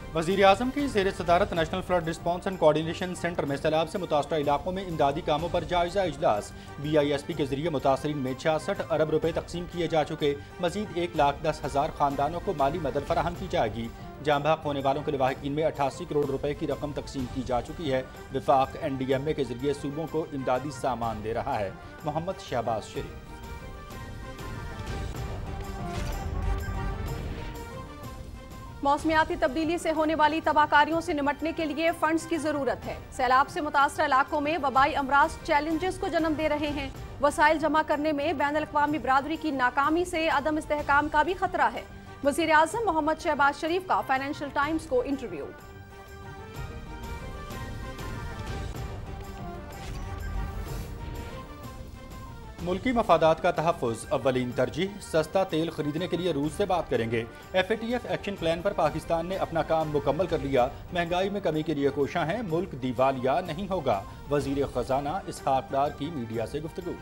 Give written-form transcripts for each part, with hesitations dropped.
وزیر اعظم کی زیر صدارت national flood response and coordination centre میں سیلاب سے متاثرہ علاقوں میں امدادی کاموں پر جائزہ اجلاس BISP کے ذریعے متاثرین میں 66 ارب روپے تقسیم کیے جا چکے، مزید 1,10,000 خاندانوں کو مالی مدد فراہم کی جائے گی۔ جاں بحق ہونے والوں کے لواحقین میں 88 کروڑ روپے کی رقم تقسیم کی جا چکی ہے۔ وفاق NDMA کے ذریعے صوبوں کو امدادی سامان دے رہا ہے۔ محمد شہباز شریف۔ موسمیاتی تبدیلی سے ہونے والی تباہ کاریوں سے نمٹنے کے لیے فنڈز کی ضرورت ہے۔ سیلاب سے متاثرہ علاقوں میں وبائی امراض چیلنجز کو جنم دے رہے ہیں۔ وسائل جمع کرنے میں بین الاقوامی برادری کی ناکامی سے عدم استحکام کا بھی خطرہ ہے۔ وزیر اعظم محمد شہباز شریف کا فائنینشل ٹائمز کو انٹرویو۔ ملکی مفادات کا تحفظ اولین ترجیح، سستا تیل خریدنے کے لیے روس سے بات کریں گے۔ FATF ایکشن پلان پر پاکستان نے اپنا کام مکمل کر لیا، مہنگائی میں کمی کے لیے کوشاں ہیں، ملک دیوالیہ نہیں ہوگا۔ وزیر خزانہ اسحاق ڈار کی میڈیا سے گفتگو۔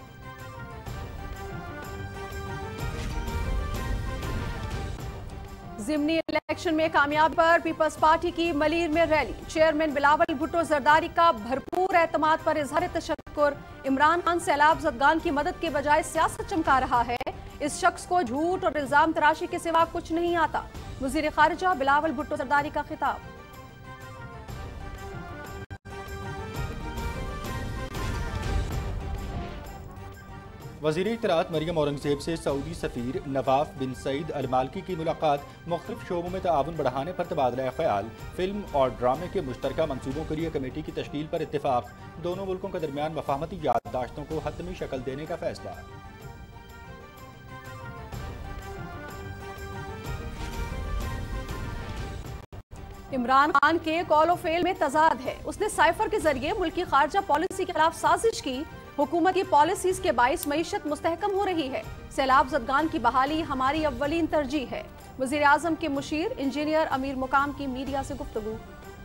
ضمنی الیکشن میں کامیابی پر پیپلز پارٹی کی ملیر میں ریلی۔ چیئرمین بلاول بھٹو زرداری کا بھرپور اعتماد پر اظہار تشکر۔ عمران خان سیلاب زدگان کی مدد کے بجائے سیاست چمکا رہا ہے، اس شخص کو جھوٹ اور الزام تراشی کے سوا کچھ نہیں آتا۔ وزیر خارجہ بلاول بھٹو زرداری کا خطاب۔ وزیر اطلاعات مریم اورنگزیب سے سعودی سفیر نواف بن سعید المالکی کی ملاقات، مختلف شعبوں میں تعاون بڑھانے پر تبادلہ خیال۔ فلم اور ڈرامے کے مشترکہ منصوبوں کے لیے کمیٹی کی تشکیل پر اتفاق، دونوں ملکوں کے درمیان مفاہمتی یادداشتوں کو حتمی شکل دینے کا فیصلہ۔ عمران خان کے کال و فیل میں تضاد ہے، اس نے سائفر کے ذریعے ملکی خارجہ پالیسی کے خلاف سازش کی۔ حکومت کی پالیسیز کے باعث معیشت مستحکم ہو رہی ہے، سیلاب زدگان کی بحالی ہماری اولین ترجیح ہے۔ وزیر اعظم کے مشیر انجینئر امیر مقام کی میڈیا سے گفتگو۔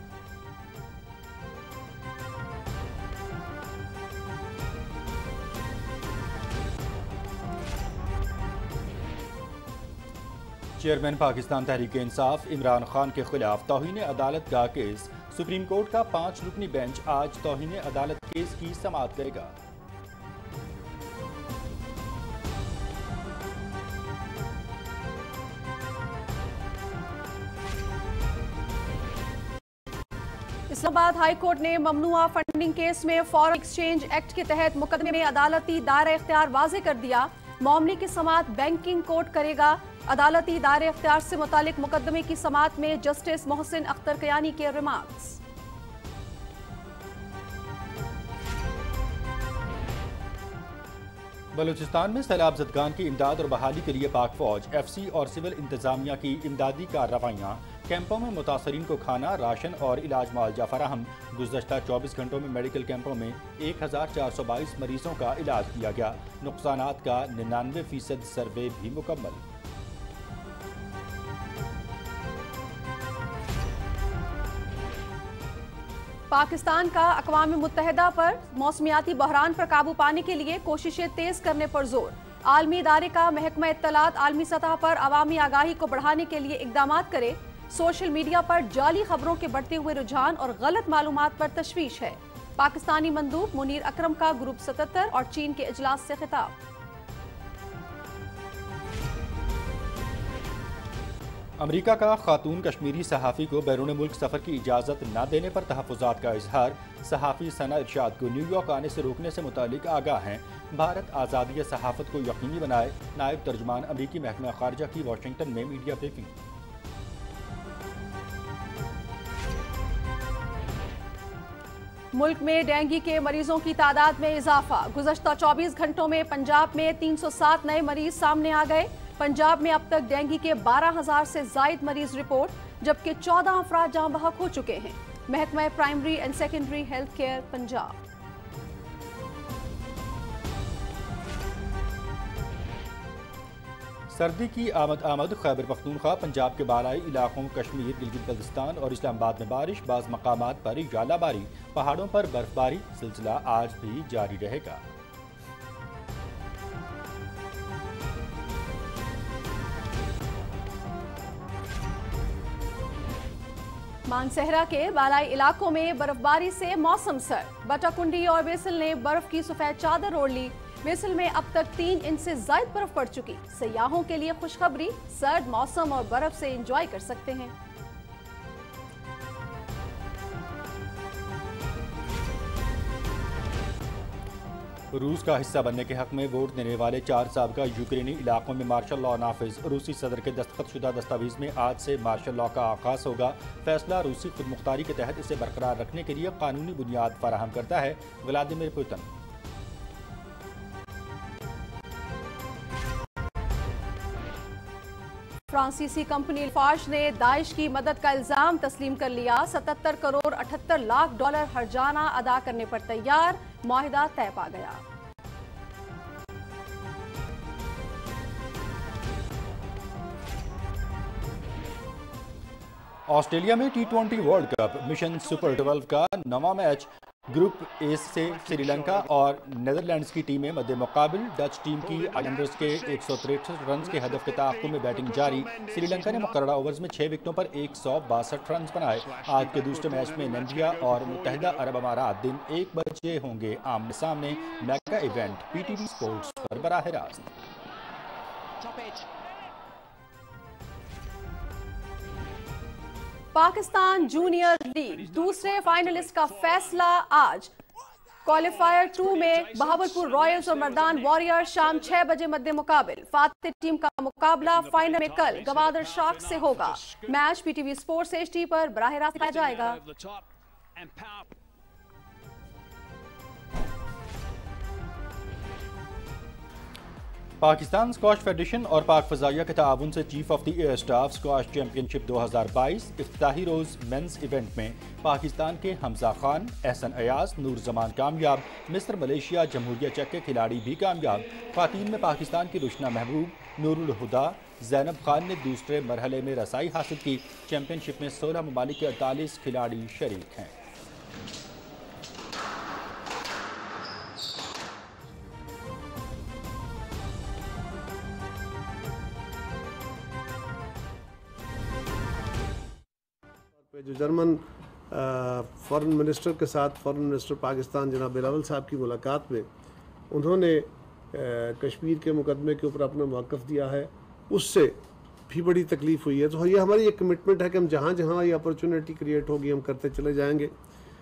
چیئرمین پاکستان تحریک انصاف عمران خان کے خلاف توہین عدالت کا کیس، سپریم کورٹ کا 5 رکنی بینچ آج توہین عدالت کیس کی سماعت کرے گا۔ اسلام آباد ہائی کورٹ نے ممنوعہ فنڈنگ کیس میں فارن ایکسچینج ایکٹ کے تحت مقدمے میں عدالتی دائرہ اختیار واضح کر دیا۔ معاملے کی سماعت بینکنگ کورٹ کرے گا۔ عدالتی دائرہ اختیار سے متعلق مقدمے کی سماعت میں جسٹس محسن اختر کیانی کے ریمارکس۔ بلوچستان میں سیلاب زدگان کی امداد اور بحالی کے لیے پاک فوج، FC اور سول انتظامیہ کی امدادی کارروائیاں۔ کیمپوں میں متاثرین کو کھانا، راشن اور علاج معالجہ فراہم۔ گزشتہ 24 گھنٹوں میں میڈیکل کیمپوں میں 1422 مریضوں کا علاج کیا گیا۔ نقصانات کا 99% سروے بھی مکمل۔ پاکستان کا اقوام متحدہ پر موسمیاتی بحران پر قابو پانے کے لیے کوششیں تیز کرنے پر زور۔ عالمی ادارے کا محکمہ اطلاعات عالمی سطح پر عوامی آگاہی کو بڑھانے کے لیے اقدامات کرے۔ سوشل میڈیا پر جعلی خبروں کے بڑھتے ہوئے رجحان اور غلط معلومات پر تشویش ہے۔ پاکستانی مندوب منیر اکرم کا گروپ 77 اور چین کے اجلاس سے خطاب۔ امریکہ کا خاتون کشمیری صحافی کو بیرون ملک سفر کی اجازت نہ دینے پر تحفظات کا اظہار۔ صحافی ثنا ارشاد کو نیو یارک آنے سے روکنے سے متعلق آگاہ ہیں۔ بھارت آزادی صحافت کو یقینی بنائے، نائب ترجمان امریکی محکمہ خارجہ کی واشنگٹن میں میڈیا بریفنگ۔ ملک میں ڈینگی کے مریضوں کی تعداد میں اضافہ، گزشتہ 24 گھنٹوں میں پنجاب میں 307 نئے مریض سامنے آ گئے۔ پنجاب میں اب تک ڈینگی کے 12,000 سے زائد مریض رپورٹ، جبکہ 14 افراد جاں بحق ہو چکے ہیں۔ محکمہ primary and secondary health care Punjab. سردی کی آمد خیبر پختونخوا، پنجاب کے بالائی علاقوں کشمیر، گلگت بلتستان اور اسلام آباد میں بارش، بعض مقامات پر ژالہ باری، پہاڑوں پر برف باری، سلسلہ آج بھی جاری رہے گا۔ मानसहरा के बालाई इलाकों में बर्फबारी से मौसम सर्द। बटाकुंडी और बेसिल ने बर्फ की सफेद चादर ओढ़ ली। बेसिल में अब तक 3 इंच से ज्यादा बर्फ पड़ चुकी। सयाहों के लिए खुशखबरी, सर्द मौसम और बर्फ से एंजॉय कर सकते हैं। रूस का हिस्सा बनने के हक में वोट देने वाले 4 साबिका यूक्रेनी इलाकों में मार्शल लॉ नाफिज। रूसी सदर के दस्तखतशुदा दस्तावेज में आज से मार्शल लॉ का आगाज होगा। फैसला रूसी खुदमुख्तारी के तहत इसे बरकरार रखने के लिए कानूनी बुनियाद फराहम करता है। Vladimir Putin. फ्रांसीसी कंपनी लाफार्ज ने दाइश की मदद का इल्जाम तस्लीम कर लिया। 77 करोड़ 78 लाख डॉलर हर्जाना अदा करने पर तैयार। मुआहिदा तय पा गया। ऑस्ट्रेलिया में T20 world cup mission super 12 का 9वां मैच ग्रुप ए से श्रीलंका और नेदरलैंड्स की टीमें मध्य मुकाबिल। डच टीम की आइलैंडर्स के 163 रन के हदफ के ताक़ुब में बैटिंग जारी। श्रीलंका ने मुकर्ररा ओवर्स में 6 विकेटों पर 162 रन बनाए। आज के दूसरे मैच में नामीबिया और मुत्तहिदा अरब अमारात दिन 1 बजे होंगे आमने सामने। मेगा इवेंट PTV स्पोर्ट्स पर बराह रास्त। पाकिस्तान जूनियर लीग दूसरे फाइनलिस्ट का फैसला आज। क्वालिफायर 2 में बहावलपुर रॉयल्स और मर्दान वॉरियर्स शाम 6 बजे मध्य मुकाबिल। फातेह टीम का मुकाबला फाइनल में कल गवादर शार्क्स से होगा। मैच PTV स्पोर्ट्स HD पर बराह रास्त दिखाया जाएगा। पाकिस्तान स्क्वाश फेडरेशन और पाक फजाइया के ताउन से chief of the air staff squash championship 2022 इफ्तिताही रोज मेंस इवेंट में पाकिस्तान के हमजा खान, एहसन अयाज, नूर जमान कामयाब। मिस्र, मलेशिया, जमहूरिया चेक के खिलाड़ी भी कामयाब। ख़वातीन में पाकिस्तान की रुशना महबूब, नूरुल हुदा, ज़ैनब खान ने दूसरे मरहले में रसाई हासिल की। चैंपियनशिप में 16 ममालिक के 48 खिलाड़ी शरीक हैं। जो जर्मन फॉरेन मिनिस्टर के साथ फॉरेन मिनिस्टर पाकिस्तान जनाब बिलावल साहब की मुलाकात में उन्होंने कश्मीर के मुकदमे के ऊपर अपना मौक़िफ़ दिया है, उससे भी बड़ी तकलीफ़ हुई है। तो ये हमारी एक कमिटमेंट है कि हम जहाँ जहाँ ये अपॉर्चुनिटी क्रिएट होगी हम करते चले जाएंगे।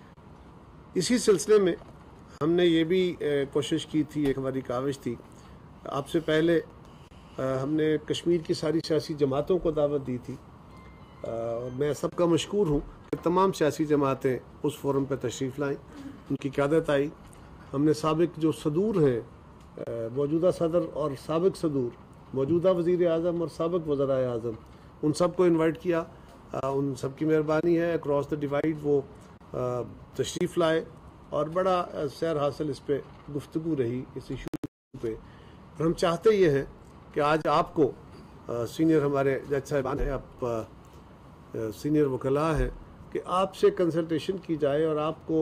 इसी सिलसिले में हमने ये भी कोशिश की थी, एक हमारी काविश थी, आपसे पहले हमने कश्मीर की सारी सियासी जमातों को दावत दी थी। और मैं सबका मशकूर हूँ कि तमाम सियासी जमातें उस फोरम पर तशरीफ़ लाएँ, उनकी क़यादत आई। हमने साबिक जो सदूर हैं, मौजूदा सदर और साबिक सदूर, मौजूदा वज़ीर आज़म और साबिक वज़राए आज़म, उन सब को इन्वाइट किया। उन सब की मेहरबानी है, अक्रॉस द डिवाइड वो तशरीफ़ लाए और बड़ा सैर हासिल इस पर गुफ्तगू रही इस इशू पे। और हम चाहते ये हैं कि आज आपको सीनियर हमारे जज साहिबान हैं, आप सीनियर वकला हैं, कि आपसे कंसल्टेशन की जाए और आपको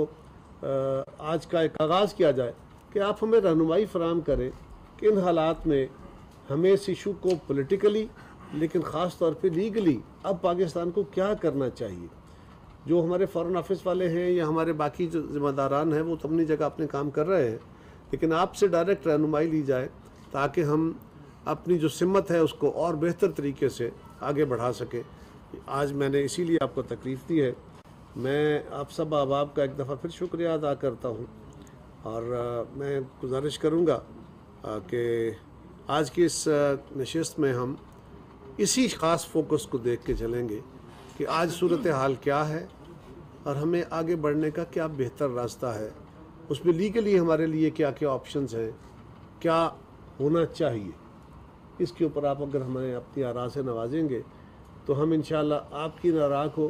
आज का एक आगाज़ किया जाए कि आप हमें रहनुमाई फराहम करें कि इन हालात में हमें इस इशू को पॉलिटिकली लेकिन ख़ास तौर पे लीगली अब पाकिस्तान को क्या करना चाहिए। जो हमारे फ़ॉरेन ऑफिस वाले हैं या हमारे बाकी जो ज़िम्मेदारान हैं वो तो अपनी जगह अपने काम कर रहे हैं, लेकिन आपसे डायरेक्ट रहनुमाई ली जाए ताकि हम अपनी जो सिमत है उसको और बेहतर तरीके से आगे बढ़ा सकें। आज मैंने इसीलिए आपको तकलीफ़ दी है। मैं आप सब अहबाब का एक दफ़ा फिर शुक्रिया अदा करता हूँ और मैं गुजारिश करूँगा कि आज की इस नशिस्त में हम इसी ख़ास फोकस को देख के चलेंगे कि आज सूरत हाल क्या है और हमें आगे बढ़ने का क्या बेहतर रास्ता है, उसमें लीगली हमारे लिए क्या क्या ऑप्शंस हैं, क्या होना चाहिए। इसके ऊपर आप अगर हमें अपनी आरा से नवाजेंगे तो हम इंशाल्लाह आपकी नारा को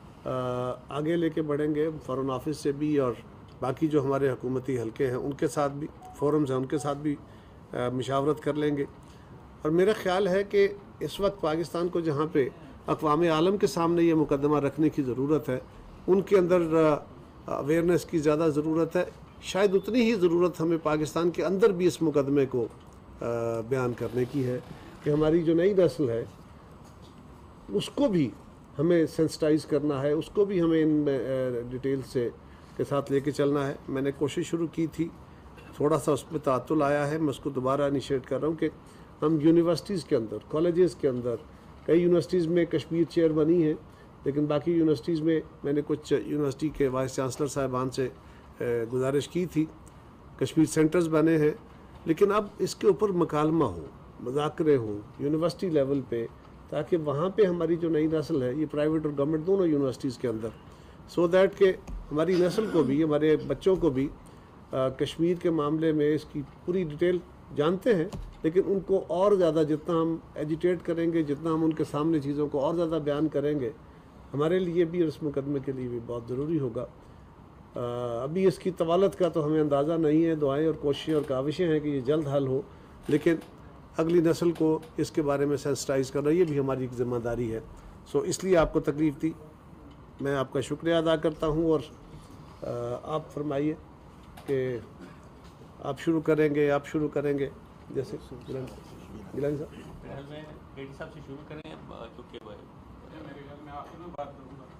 आगे लेके बढ़ेंगे। फ़ॉरेन ऑफिस से भी और बाकी जो हमारे हुकूमती हलके हैं उनके साथ भी, फोरम्स हैं उनके साथ भी मशावरत कर लेंगे। और मेरा ख़्याल है कि इस वक्त पाकिस्तान को जहाँ पे अक़वाम आलम के सामने ये मुकदमा रखने की ज़रूरत है, उनके अंदर अवेयरनेस की ज़्यादा ज़रूरत है। शायद उतनी ही ज़रूरत हमें पाकिस्तान के अंदर भी इस मुकदमे को बयान करने की है कि हमारी जो नई नस्ल है उसको भी ہمیں سینسٹائز کرنا ہے، اس کو بھی ہمیں ان ڈیٹیل سے کے ساتھ لے کے چلنا ہے. میں نے کوشش شروع کی تھی، تھوڑا سا اس پہ تعطل آیا ہے، میں اس کو دوبارہ انیشیٹ کر رہا ہوں کہ ہم یونیورسٹیز کے اندر، کالجز کے اندر، کئی یونیورسٹیز میں کشمیر چیئر بنی ہے، لیکن باقی یونیورسٹیز میں میں نے کچھ یونیورسٹی کے وائس چانسلر صاحبان سے گزارش کی تھی، کشمیر سینٹرز بنے ہیں، لیکن اب اس کے اوپر مکالمہ ہو، مذاکرے ہوں یونیورسٹی لیول پہ، تاکہ وہاں پہ ہماری جو نئی نسل ہے، یہ پرائیویٹ اور گورنمنٹ دونوں یونیورسٹیز کے اندر، سو دیٹ کہ ہماری نسل کو بھی، ہمارے بچوں کو بھی کشمیر کے معاملے میں اس کی پوری ڈیٹیل جانتے ہیں، لیکن ان کو اور زیادہ جتنا ہم ایجیٹیٹ کریں گے، جتنا ہم ان کے سامنے چیزوں کو اور زیادہ بیان کریں گے، ہمارے لیے بھی اور اس مقدمے کے لیے بھی بہت ضروری ہوگا. ابھی اس کی طوالت کا تو ہمیں اندازہ نہیں ہے، دعائیں اور کوششیں اور کاوشیں ہیں کہ یہ جلد حل ہو، لیکن اگلی نسل کو اس کے بارے میں سینسٹائز کرنا یہ بھی ہماری ایک ذمہ داری ہے. سو اس لیے آپ کو تکلیف دی، میں آپ کا شکریہ ادا کرتا ہوں. اور آپ فرمائیے کہ آپ شروع کریں گے جیسے گیلانی صاحب. میں بیٹی صاحب سے شروع کریں کیونکہ میرے گھر میں آپ سے بات کروں گا.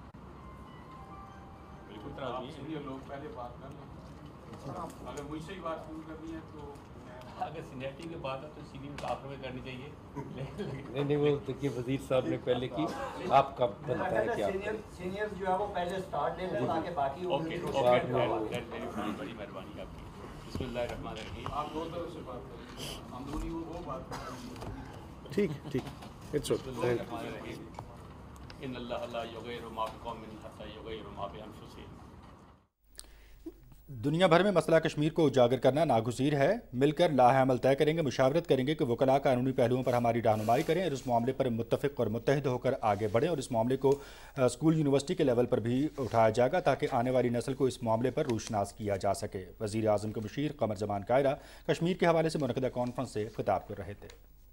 بالکل لوگ پہلے بات کر لیں، اگر مجھ سے ہی بات شروع کرنی ہے تو اگر سینئرٹی کی بات ہے تو سینئر آپ میں کرنی چاہیے. نہیں وہ دیکھیے وزیر صاحب نے پہلے کی، آپ کا بنتا ہے کہ سینئر جو ہے وہ پہلے سٹارٹ لے لیں تاکہ باقی اوکے بڑی مہربانی آپ کی. بسم اللہ الرحمن الرحیم. آپ دو طرف سے بات کریں، اندرونی وہ بات کریں. ٹھیک اٹس اوکے. ان اللہ لا یغیر ما بقوم حتی یغیروا ما بانفسہم. دنیا بھر میں مسئلہ کشمیر کو اجاگر کرنا ناگزیر ہے. مل کر لاہ عمل طے کریں گے، مشاورت کریں گے کہ وکلاء قانونی پہلوؤں پر ہماری رہنمائی کریں اور اس معاملے پر متفق اور متحد ہو کر آگے بڑھیں، اور اس معاملے کو اسکول یونیورسٹی کے لیول پر بھی اٹھایا جائے گا تاکہ آنے والی نسل کو اس معاملے پر روشناس کیا جا سکے. وزیر اعظم کے مشیر قمر زمان کائرہ کشمیر کے حوالے سے منعقدہ کانفرنس سے خطاب کر رہے تھے.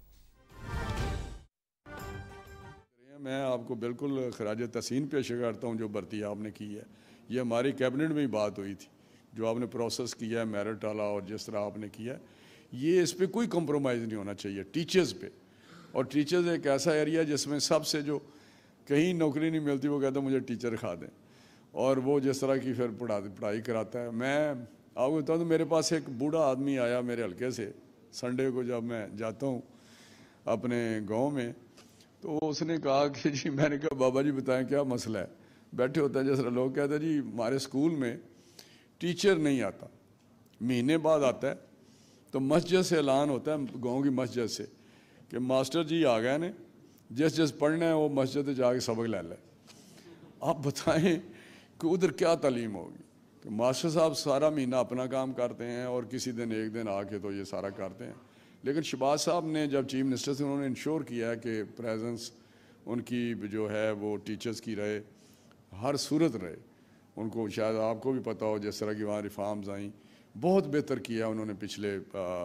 میں آپ کو بالکل خراج تحسین پیش کرتا ہوں جو بھرتی آپ نے کی ہے. یہ ہماری کیبنٹ میں ہی بات ہوئی تھی، جو آپ نے پروسیس کیا ہے میرٹ والا اور جس طرح آپ نے کیا ہے، یہ اس پہ کوئی کمپرومائز نہیں ہونا چاہیے ٹیچرز پہ. اور ٹیچرز ایک ایسا ایریا جس میں سب سے جو کہیں نوکری نہیں ملتی وہ کہتا ہے مجھے ٹیچر کھا دیں، اور وہ جس طرح کی پھر پڑھائی کراتا ہے. میں آپ کو بتاؤں تو میرے پاس ایک بوڑھا آدمی آیا میرے حلقے سے سنڈے کو، جب میں جاتا ہوں اپنے گاؤں میں، تو اس نے کہا کہ جی، میں نے کہا بابا جی بتائیں کیا مسئلہ ہے. بیٹھے ہوتا ہے جس طرح لوگ کہتے ہیں جی ہمارے اسکول میں ٹیچر نہیں آتا، مہینے بعد آتا ہے تو مسجد سے اعلان ہوتا ہے، گاؤں کی مسجد سے، کہ ماسٹر جی آ گئے نے، جس پڑھنا ہے وہ مسجد جا کے سبق لے لے. آپ بتائیں کہ ادھر کیا تعلیم ہوگی کہ ماسٹر صاحب سارا مہینہ اپنا کام کرتے ہیں اور کسی دن ایک دن آ کے تو یہ سارا کرتے ہیں. لیکن شہباز صاحب نے جب چیف منسٹر سے انہوں نے انشور کیا ہے کہ پریزنس ان کی جو ہے وہ ٹیچرز کی رہے، ہر صورت رہے. ان کو شاید آپ کو بھی پتہ ہو جس طرح کی وہاں ریفارمز آئیں، بہت بہتر کیا انہوں نے پچھلے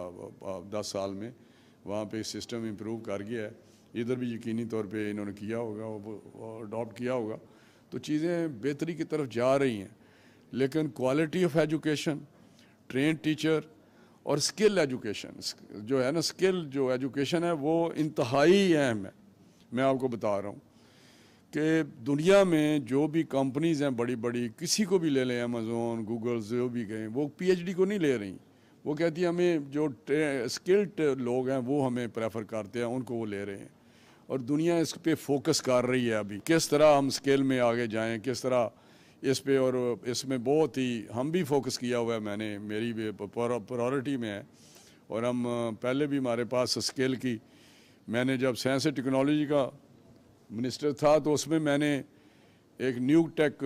10 سال میں، وہاں پہ سسٹم امپروو کر گیا ہے. ادھر بھی یقینی طور پہ انہوں نے کیا ہوگا، وہ اڈاپٹ کیا ہوگا، تو چیزیں بہتری کی طرف جا رہی ہیں. لیکن quality of education, train teacher اور اسکل ایجوکیشن جو ہے نا، اسکل جو ایجوکیشن ہے وہ انتہائی اہم ہے. میں آپ کو بتا رہا ہوں کہ دنیا میں جو بھی کمپنیز ہیں بڑی بڑی، کسی کو بھی لے لیں، امیزون، گوگل، جو بھی گئے، وہ پی ایچ ڈی کو نہیں لے رہی. وہ کہتی ہیں ہمیں جو اسکلڈ لوگ ہیں وہ ہمیں پریفر کرتے ہیں، ان کو وہ لے رہے ہیں. اور دنیا اس پہ فوکس کر رہی ہے ابھی، کس طرح ہم اسکل میں آگے جائیں، کس طرح اس پہ. اور اس میں بہت ہی ہم بھی فوکس کیا ہوا ہے، میں نے، میری بھی پرائورٹی میں ہے. اور ہم پہلے بھی ہمارے پاس اسکل کی، میں نے جب سائنس اینڈ ٹیکنالوجی کا منسٹر تھا تو اس میں میں نے ایک new tech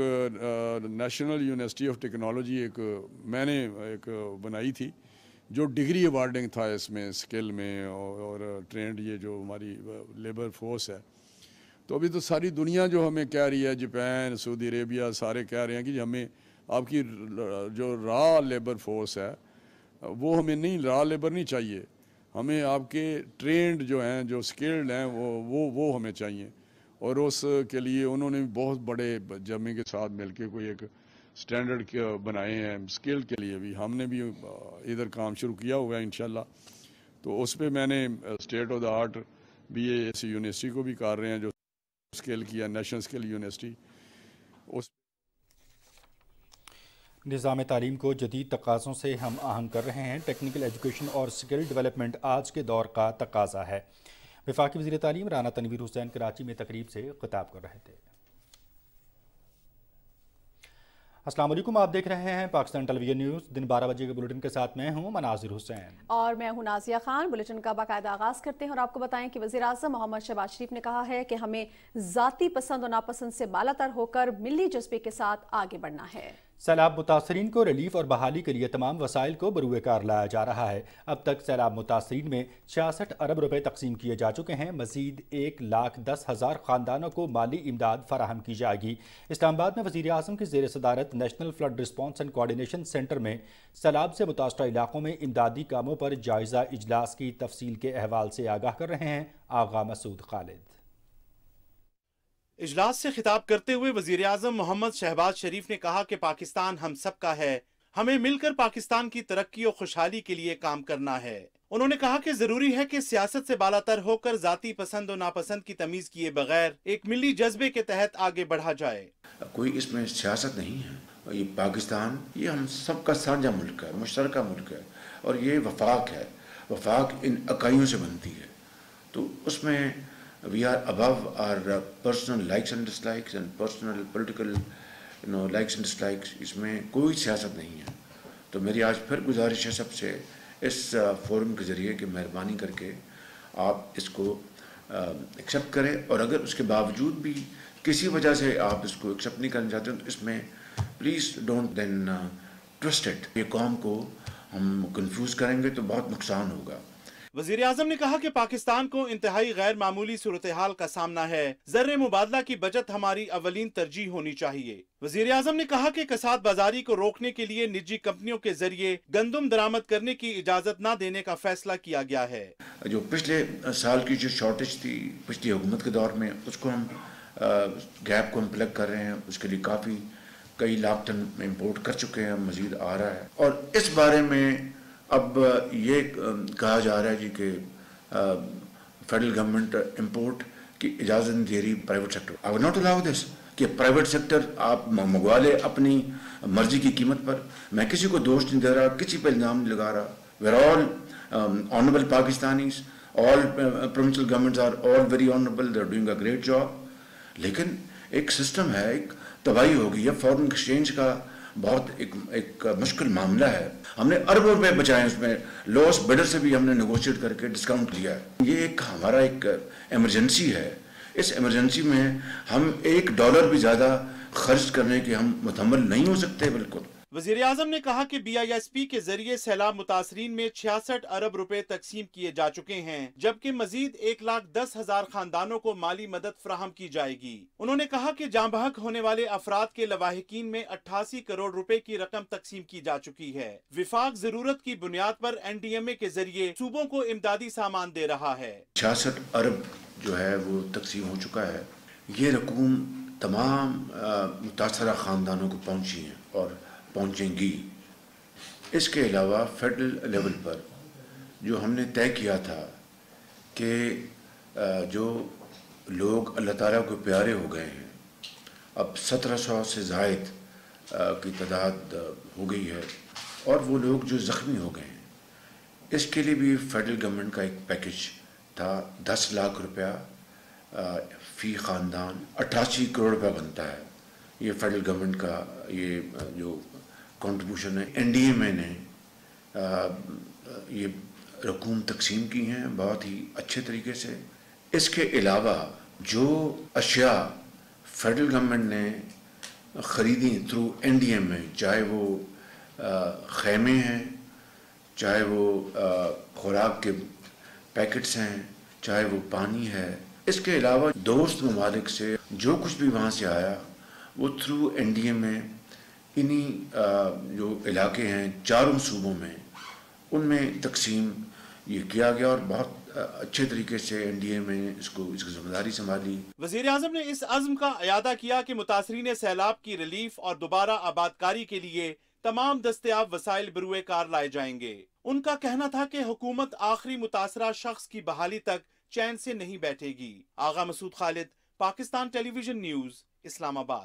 national university of technology میں نے ایک بنائی تھی، جو ڈگری ایوارڈنگ تھا اس میں اسکل میں اور ٹرینڈ یہ جو ہماری لیبر فورس ہے. تو ابھی تو ساری دنیا جو ہمیں کہہ رہی ہے، جاپان، سعودی عربیہ، سارے کہہ رہے ہیں کہ ہمیں آپ کی جو را لیبر فورس ہے وہ ہمیں نہیں، را لیبر نہیں چاہیے، ہمیں آپ کے ٹرینڈ جو ہیں، جو اسکلڈ ہیں وہ ہمیں چاہیے. اور اس کے لیے انہوں نے بہت بڑے جمع کے ساتھ مل کے کوئی ایک سٹینڈرڈ بنائے ہیں اسکل کے لیے بھی. ہم نے بھی ادھر کام شروع کیا ہوا ہے انشاءاللہ. تو اس پہ میں نے اسٹیٹ آف دا آرٹ بھی ایسی یونیورسٹی کو بھی کر رہے ہیں جو स्केल किया, नेशनल स्किल यूनिवर्सिटी, उस निज़ाम तालीम को जदीद तकाज़ों से हम आहंग कर रहे हैं। टेक्निकल एजुकेशन और स्किल डेवलपमेंट आज के दौर का तकाज़ा है। वफाकी वज़ीर तालीम राना तनवीर हुसैन कराची में तकरीब से खिताब कर रहे थे। अस्सलाम वालेकुम, आप देख रहे हैं पाकिस्तान टेलीविजन न्यूज़। दिन 12 बजे के बुलेटिन के साथ मैं हूं मनाजिर हुसैन और मैं हूं नाजिया खान। बुलेटिन का बाकायदा आगाज़ करते हैं और आपको बताएं कि वज़ीर आज़म मोहम्मद शहबाज शरीफ ने कहा है कि हमें ज़ाती पसंद और नापसंद से बालातर होकर मिली जज्बे के साथ आगे बढ़ना है। सैलाब मुतासरीन को रिलीफ और बहाली के लिए तमाम वसाइल को बरूए कार लाया जा रहा है। अब तक सैलाब मुतासरीन में 66 अरब रुपए तकसीम किए जा चुके हैं। मजीद 1,10,000 ख़ानदानों को माली इमदाद फराहम की जाएगी। इस्लामाबाद में वज़ीर आज़म की ज़ेर सदारत national flood response and coordination centre में सैलाब से मुतासरा इलाकों में इमदादी कामों पर जायज़ा इजलास की तफसील के अहवाल से आगाह कर रहे हैं आगा मसूद खालिद। इजलास से खिताब करते हुए वजीर आज़म मोहम्मद शहबाज शरीफ ने कहा कि पाकिस्तान हम सब का है, हमें मिलकर पाकिस्तान की तरक्की और खुशहाली के लिए काम करना है। उन्होंने कहा कि जरूरी है कि सियासत से बालातर होकर जाती पसंद और नापसंद की तमीज किए बगैर एक मिली जज्बे के तहत आगे बढ़ा जाए। कोई इसमें सियासत नहीं है। ये पाकिस्तान ये हम सब का साझा मुल्क है, मुश्तरका मुल्क है और ये वफाक है। वफाक इन इकाइयों से बनती है, तो उसमें we are above our personal likes and dislikes and personal political likes and dislikes। इसमें कोई सियासत नहीं है। तो मेरी आज फिर गुजारिश है सबसे इस फोरम के ज़रिए कि मेहरबानी करके आप इसको एक्सेप्ट करें, और अगर उसके बावजूद भी किसी वजह से आप इसको एक्सेप्ट नहीं करना चाहते तो इसमें please don't then twist it. ये कौम को हम कंफ्यूज करेंगे तो बहुत नुकसान होगा। वजीर आज़म ने कहा कि पाकिस्तान को इंतहाई गैर मामूली सूरत हाल का सामना है। ज़र्रे मुबादला की बचत हमारी अवलीन तरजीह होनी चाहिए। वजीर आज़म ने कहा कि कसाद बाजारी को रोकने के लिए निजी कंपनियों के जरिए गंदम दरामद करने की इजाजत न देने का फैसला किया गया है। जो पिछले साल की जो शॉर्टेज थी पिछली हुकूमत के दौर में, उसको हम गैप को हम प्लग कर रहे हैं। उसके लिए काफ़ी कई लाख टन इम्पोर्ट कर चुके हैं, मजीद आ रहा है। और इस बारे में अब ये कहा जा रहा है जी कि फेडरल गवर्नमेंट इंपोर्ट की इजाज़त नहीं दे रही private sector. I will not allow this कि प्राइवेट सेक्टर आप मंगवा ले अपनी मर्जी की कीमत पर। मैं किसी को दोष नहीं दे रहा, किसी पर इल्ज़ाम नहीं लगा रहा। We are all honourable Pakistanis, all provincial governments are all very honourable, they are doing a great job. लेकिन एक सिस्टम है, एक तबाही हो गई है। फॉरेन एक्सचेंज का बहुत एक मुश्किल मामला है। हमने अरबों रुपए बचाए, उसमें लॉस बिडर से भी हमने नेगोशिएट करके डिस्काउंट लिया है। ये एक हमारा एक इमरजेंसी है। इस इमरजेंसी में हम $1 भी ज़्यादा खर्च करने के हम मुतहम्मिल नहीं हो सकते। बिल्कुल। वज़ीर आज़म ने कहा कि BISP के जरिए सैलाब मुतासरीन में 66 अरब रुपए तकसीम किए जा चुके हैं, जबकि मजीद 1,10,000 खानदानों को माली मदद फराहम की जाएगी। उन्होंने कहा कि जाँ बहक होने वाले अफराद के लवाहिकीन में 88 करोड़ रुपए की रकम तकसीम की जा चुकी है। विफाक जरूरत की बुनियाद पर NDMA के जरिए सूबों को इमदादी सामान दे रहा है। 66 अरब जो है वो तकसीम हो चुका है। ये रकूम तमाम मुतासरा खानदानों को पहुँची है और पहुँचेंगी। इसके अलावा फेडरल लेवल पर जो हमने तय किया था कि जो लोग अल्लाह ताला को प्यारे हो गए हैं, अब 1700 से ज़ायद की तादाद हो गई है, और वो लोग जो ज़ख्मी हो गए हैं, इसके लिए भी फेडरल गवर्नमेंट का एक पैकेज था। 10 लाख रुपया फ़ी ख़ानदान, 88 करोड़ रुपया बनता है। ये फेडरल गवर्नमेंट का ये जो कंट्रीब्यूशन है। NDMA ने ये रकूम तकसीम की हैं बहुत ही अच्छे तरीके से। इसके अलावा जो अशिया फेडरल गवर्नमेंट ने ख़रीदी थ्रू NDMA, चाहे वो ख़ैमे हैं, चाहे वो खुराक के पैकेट्स हैं, चाहे वो पानी है, इसके अलावा दोस्त ममालिक से जो कुछ भी वहाँ से आया वो थ्रू NDMA इन्हीं जो इलाके हैं चारों सूबों में, उनमें तकसीम ये किया गया और बहुत अच्छे तरीके से NDMA ने इसकी जिम्मेदारी संभाली। वज़ीर आज़म ने इस अज़्म का अयादा किया कि मुतासरीन सैलाब की रिलीफ और दोबारा आबादकारी के लिए तमाम दस्तयाब वसाइल बरूए कार लाए जाएंगे। उनका कहना था कि हुकूमत आखिरी मुतासरा शख्स की बहाली तक चैन से नहीं बैठेगी। Agha Masood Khalid, Pakistan television news, Islamabad.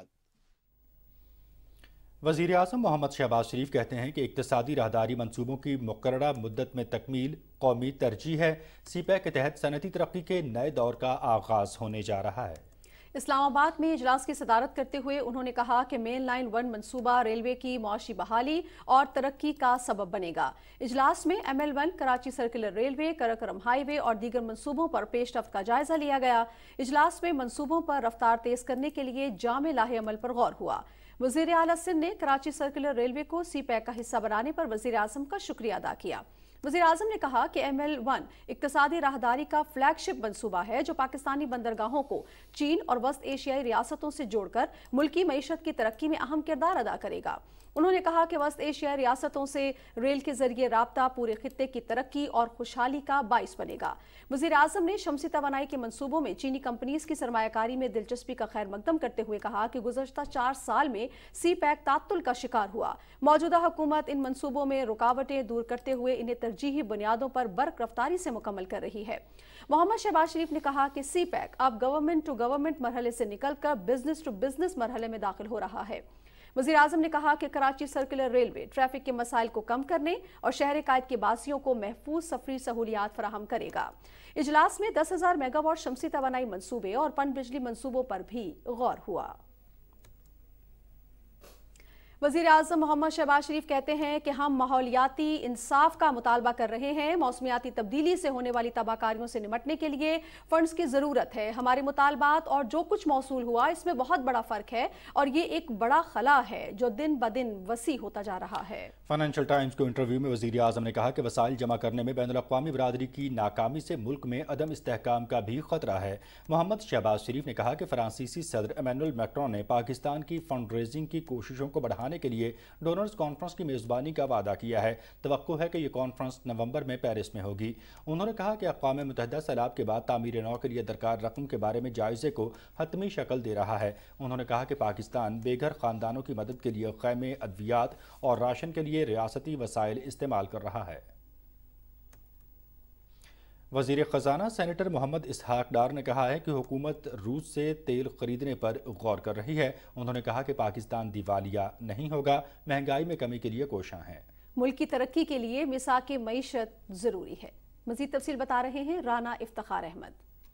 वज़ीर आज़म मोहम्मद शहबाज शरीफ कहते हैं कि इक़्तिसादी राहदारी मंसूबों की मुकर्ररा मुद्दत में तकमील कौमी तरजीह है। सीपैक के तहत सनती तरक्की के नए दौर का आगाज़ होने जा रहा है। इस्लामाबाद में इजलास की सदारत करते हुए उन्होंने कहा कि मेन लाइन 1 मंसूबा रेलवे की मौशी बहाली और तरक्की का सबब बनेगा। इजलास में ML1, Karachi circular railway, Karakoram highway और दीगर मंसूबों पर पेशरफ्त का जायजा लिया गया। इजलास में मंसूबों पर रफ्तार तेज करने के लिए जामे लाहे अमल पर गौर हुआ। वज़ीर आला सिंध ने कराची सर्कुलर रेलवे को सीपैक का हिस्सा बनाने पर वज़ीर आज़म का शुक्रिया अदा किया। वज़ीर आज़म ने कहा कि ML1 इक़्तिसादी राहदारी का फ्लैगशिप मंसूबा है जो पाकिस्तानी बंदरगाहों को चीन और वस्त एशियाई रियासतों से जोड़कर मुल्की मईशत की तरक्की में अहम किरदार अदा करेगा। उन्होंने कहा कि वस्त एशियाई रियासतों से रेल के जरिए राब्ता पूरे खित्ते की तरक्की और खुशहाली का बाइस बनेगा। वज़ीर आज़म ने शमसी तवानाई के मंसूबों में चीनी कंपनीज की सरमायाकारी में दिलचस्पी का खैर मकदम करते हुए कहा कि गुज़श्ता 4 साल में सीपैक तात्तुल का शिकार हुआ। मौजूदा हुकूमत इन मंसूबों में रुकावटें दूर करते हुए इन्हें तरजीही बुनियादों पर बर्क रफ्तारी से मुकम्मल कर रही है। मोहम्मद शहबाज शरीफ ने कहा कि सीपैक अब गवर्नमेंट टू गवर्नमेंट मरहले से निकलकर बिजनेस टू बिजनेस मरहले में दाखिल हो रहा है। वज़ीर आज़म ने कहा कि कराची सर्कुलर रेलवे ट्रैफिक के मसाइल को कम करने और शहर कायद के बासियों को महफूज सफरी सहूलियात फराहम करेगा। इजलास में 10,000 मेगावाट शमसी तवानाई मंसूबे और पन बिजली मंसूबों पर भी गौर हुआ। वज़ीर आज़म मोहम्मद शहबाज शरीफ कहते हैं कि हम माहौलियाती इंसाफ का मुतालबा कर रहे हैं। मौसमियाती तब्दीली से होने वाली तबाहकारियों से निपटने के लिए फंड्स की ज़रूरत है। हमारे मुतालबात और जो कुछ मौसूल हुआ इसमें बहुत बड़ा फ़र्क है और ये एक बड़ा खला है जो दिन ब दिन वसी होता जा रहा है। फाइनेंशियल टाइम्स को इंटरव्यू में वज़ीर आज़म ने कहा कि वसाइल जमा करने में बैनुल-अक़वामी बरादरी की नाकामी से मुल्क में अदम इस्तेहकाम का भी खतरा है। मोहम्मद शहबाज शरीफ ने कहा कि फ्रांसीसी सदर इमैनुअल मैक्रोन ने पाकिस्तान की फंड रेजिंग की कोशिशों को बढ़ाने के लिए डोनर्स कॉन्फ्रेंस की मेज़बानी का वादा किया है। तवक्को है कि यह कॉन्फ्रेंस नवंबर में पेरिस में होगी। उन्होंने कहा कि अक़वाम मुत्तहिदा सैलाब के बाद तामीर नौ के लिए दरकार रकम के बारे में जायजे को हतमी शक्ल दे रहा है। उन्होंने कहा कि पाकिस्तान बेघर ख़ानदानों की मदद के लिए ख़ैमे, अद्वियात और राशन के लिए रियासती वसाइल इस्तेमाल कर रहा है। वज़ीर ख़ज़ाना सेनेटर मोहम्मद इसहाक डार ने कहा है कि हुकूमत रूस से तेल खरीदने पर गौर कर रही है। उन्होंने कहा कि पाकिस्तान दिवालिया नहीं होगा, महंगाई में कमी के लिए कोशां है। मुल्क की तरक्की के लिए मिसाक़े मईशत ज़रूरी है। मज़ीद तफसील बता रहे हैं राना इफ्तिखार अहमद।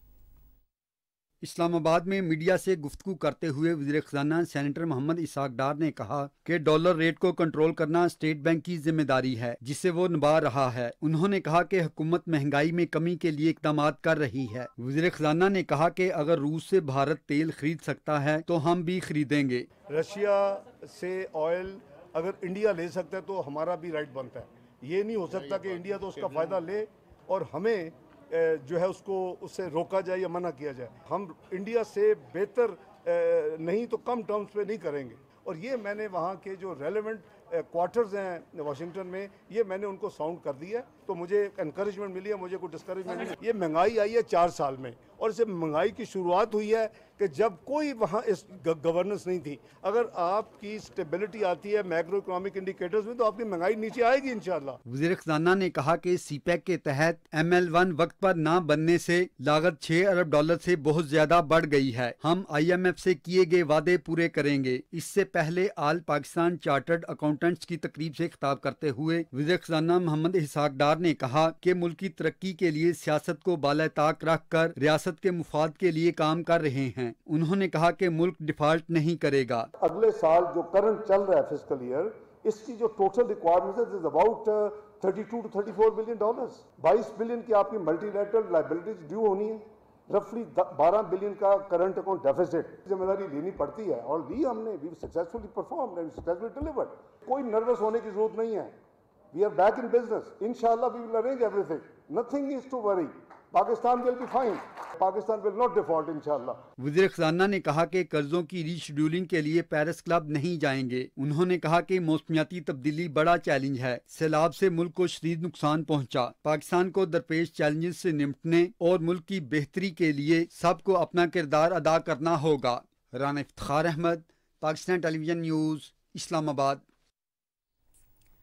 इस्लामाबाद में मीडिया से गुफ्तगू करते हुए वज़ीर ख़ज़ाना सेनेटर मोहम्मद इसहाक डार ने कहा कि डॉलर रेट को कंट्रोल करना स्टेट बैंक की जिम्मेदारी है जिसे वो निभा रहा है। उन्होंने कहा कि हुकूमत महंगाई में कमी के लिए इक़दाम कर रही है। वज़ीर ख़ज़ाना ने कहा कि अगर रूस से भारत तेल खरीद सकता है तो हम भी खरीदेंगे। रशिया से ऑयल अगर इंडिया ले सकता है तो हमारा भी राइट बनता है। ये नहीं हो सकता कि इंडिया तो उसका फ़ायदा ले और हमें जो है उसको उससे रोका जाए या मना किया जाए। हम इंडिया से बेहतर नहीं तो कम टर्म्स पे नहीं करेंगे। और ये मैंने वहाँ के जो रेलेवेंट क्वार्टर्स हैं वाशिंगटन में, ये मैंने उनको साउंड कर दिया है तो मुझे एनकरेजमेंट मिली है, मुझे कोई डिस्करेजमेंट नहीं। ये महंगाई आई है 4 साल में और इसे महंगाई की शुरुआत हुई है कि जब कोई वहाँ इस गवर्नेंस नहीं थी। अगर आपकी स्टेबिलिटी आती है मैक्रो इकोनॉमिक इंडिकेटर्स में तो आपकी महंगाई नीचे आएगी इंशाल्लाह। वज़ीर ख़ज़ाना ने कहा कि सीपैक के तहत ML1 वक्त पर न बनने से लागत 6 अरब डॉलर से बहुत ज्यादा बढ़ गई है। हम IMF से किए गए वादे पूरे करेंगे। इससे पहले आल पाकिस्तान चार्टर्ड अकाउंटेंट्स की तकरीब से खिताब करते हुए वज़ीर ख़ज़ाना मोहम्मद इसहाक डार ने कहा कि मुल्क की तरक्की के लिए सियासत को बालाताक रख कर रियासत के मुफाद के लिए काम कर रहे हैं। उन्होंने कहा कि मुल्क डिफॉल्ट नहीं करेगा। अगले साल जो करंट चल रहा है फिस्कल ईयर, इसकी जो टोटल रिक्वायरमेंट है about 32 to 34 billion dollars. 22 billion की आपकी मल्टीलैटरल लायबिलिटीज ड्यू होनी है। रफली 12 बिलियन का करंट अकाउंट डेफिसिट जिम्मेदारी लेनी पड़ती है और ली हमने। We successfully performed and successfully delivered. कोई नर्वस होने की जरूरत नहीं है। We are back in business. इंशाल्लाह we will arrange everything. Nothing is to worry. Pakistan will be fine. Pakistan will not default इंशाल्लाह। वज़ीर ख़ज़ाना ने कहा कि कर्जों की रीशेड्यूलिंग के लिए पेरिस क्लब नहीं जाएंगे। उन्होंने कहा कि मौसमियाती तब्दीली बड़ा चैलेंज है। सैलाब से मुल्क को शदीद नुकसान पहुंचा। पाकिस्तान को दरपेश चैलेंजेस से निपटने और मुल्क की बेहतरी के लिए सबको अपना किरदार अदा करना होगा। Rana Iftikhar Ahmed, Pakistan television news, Islamabad.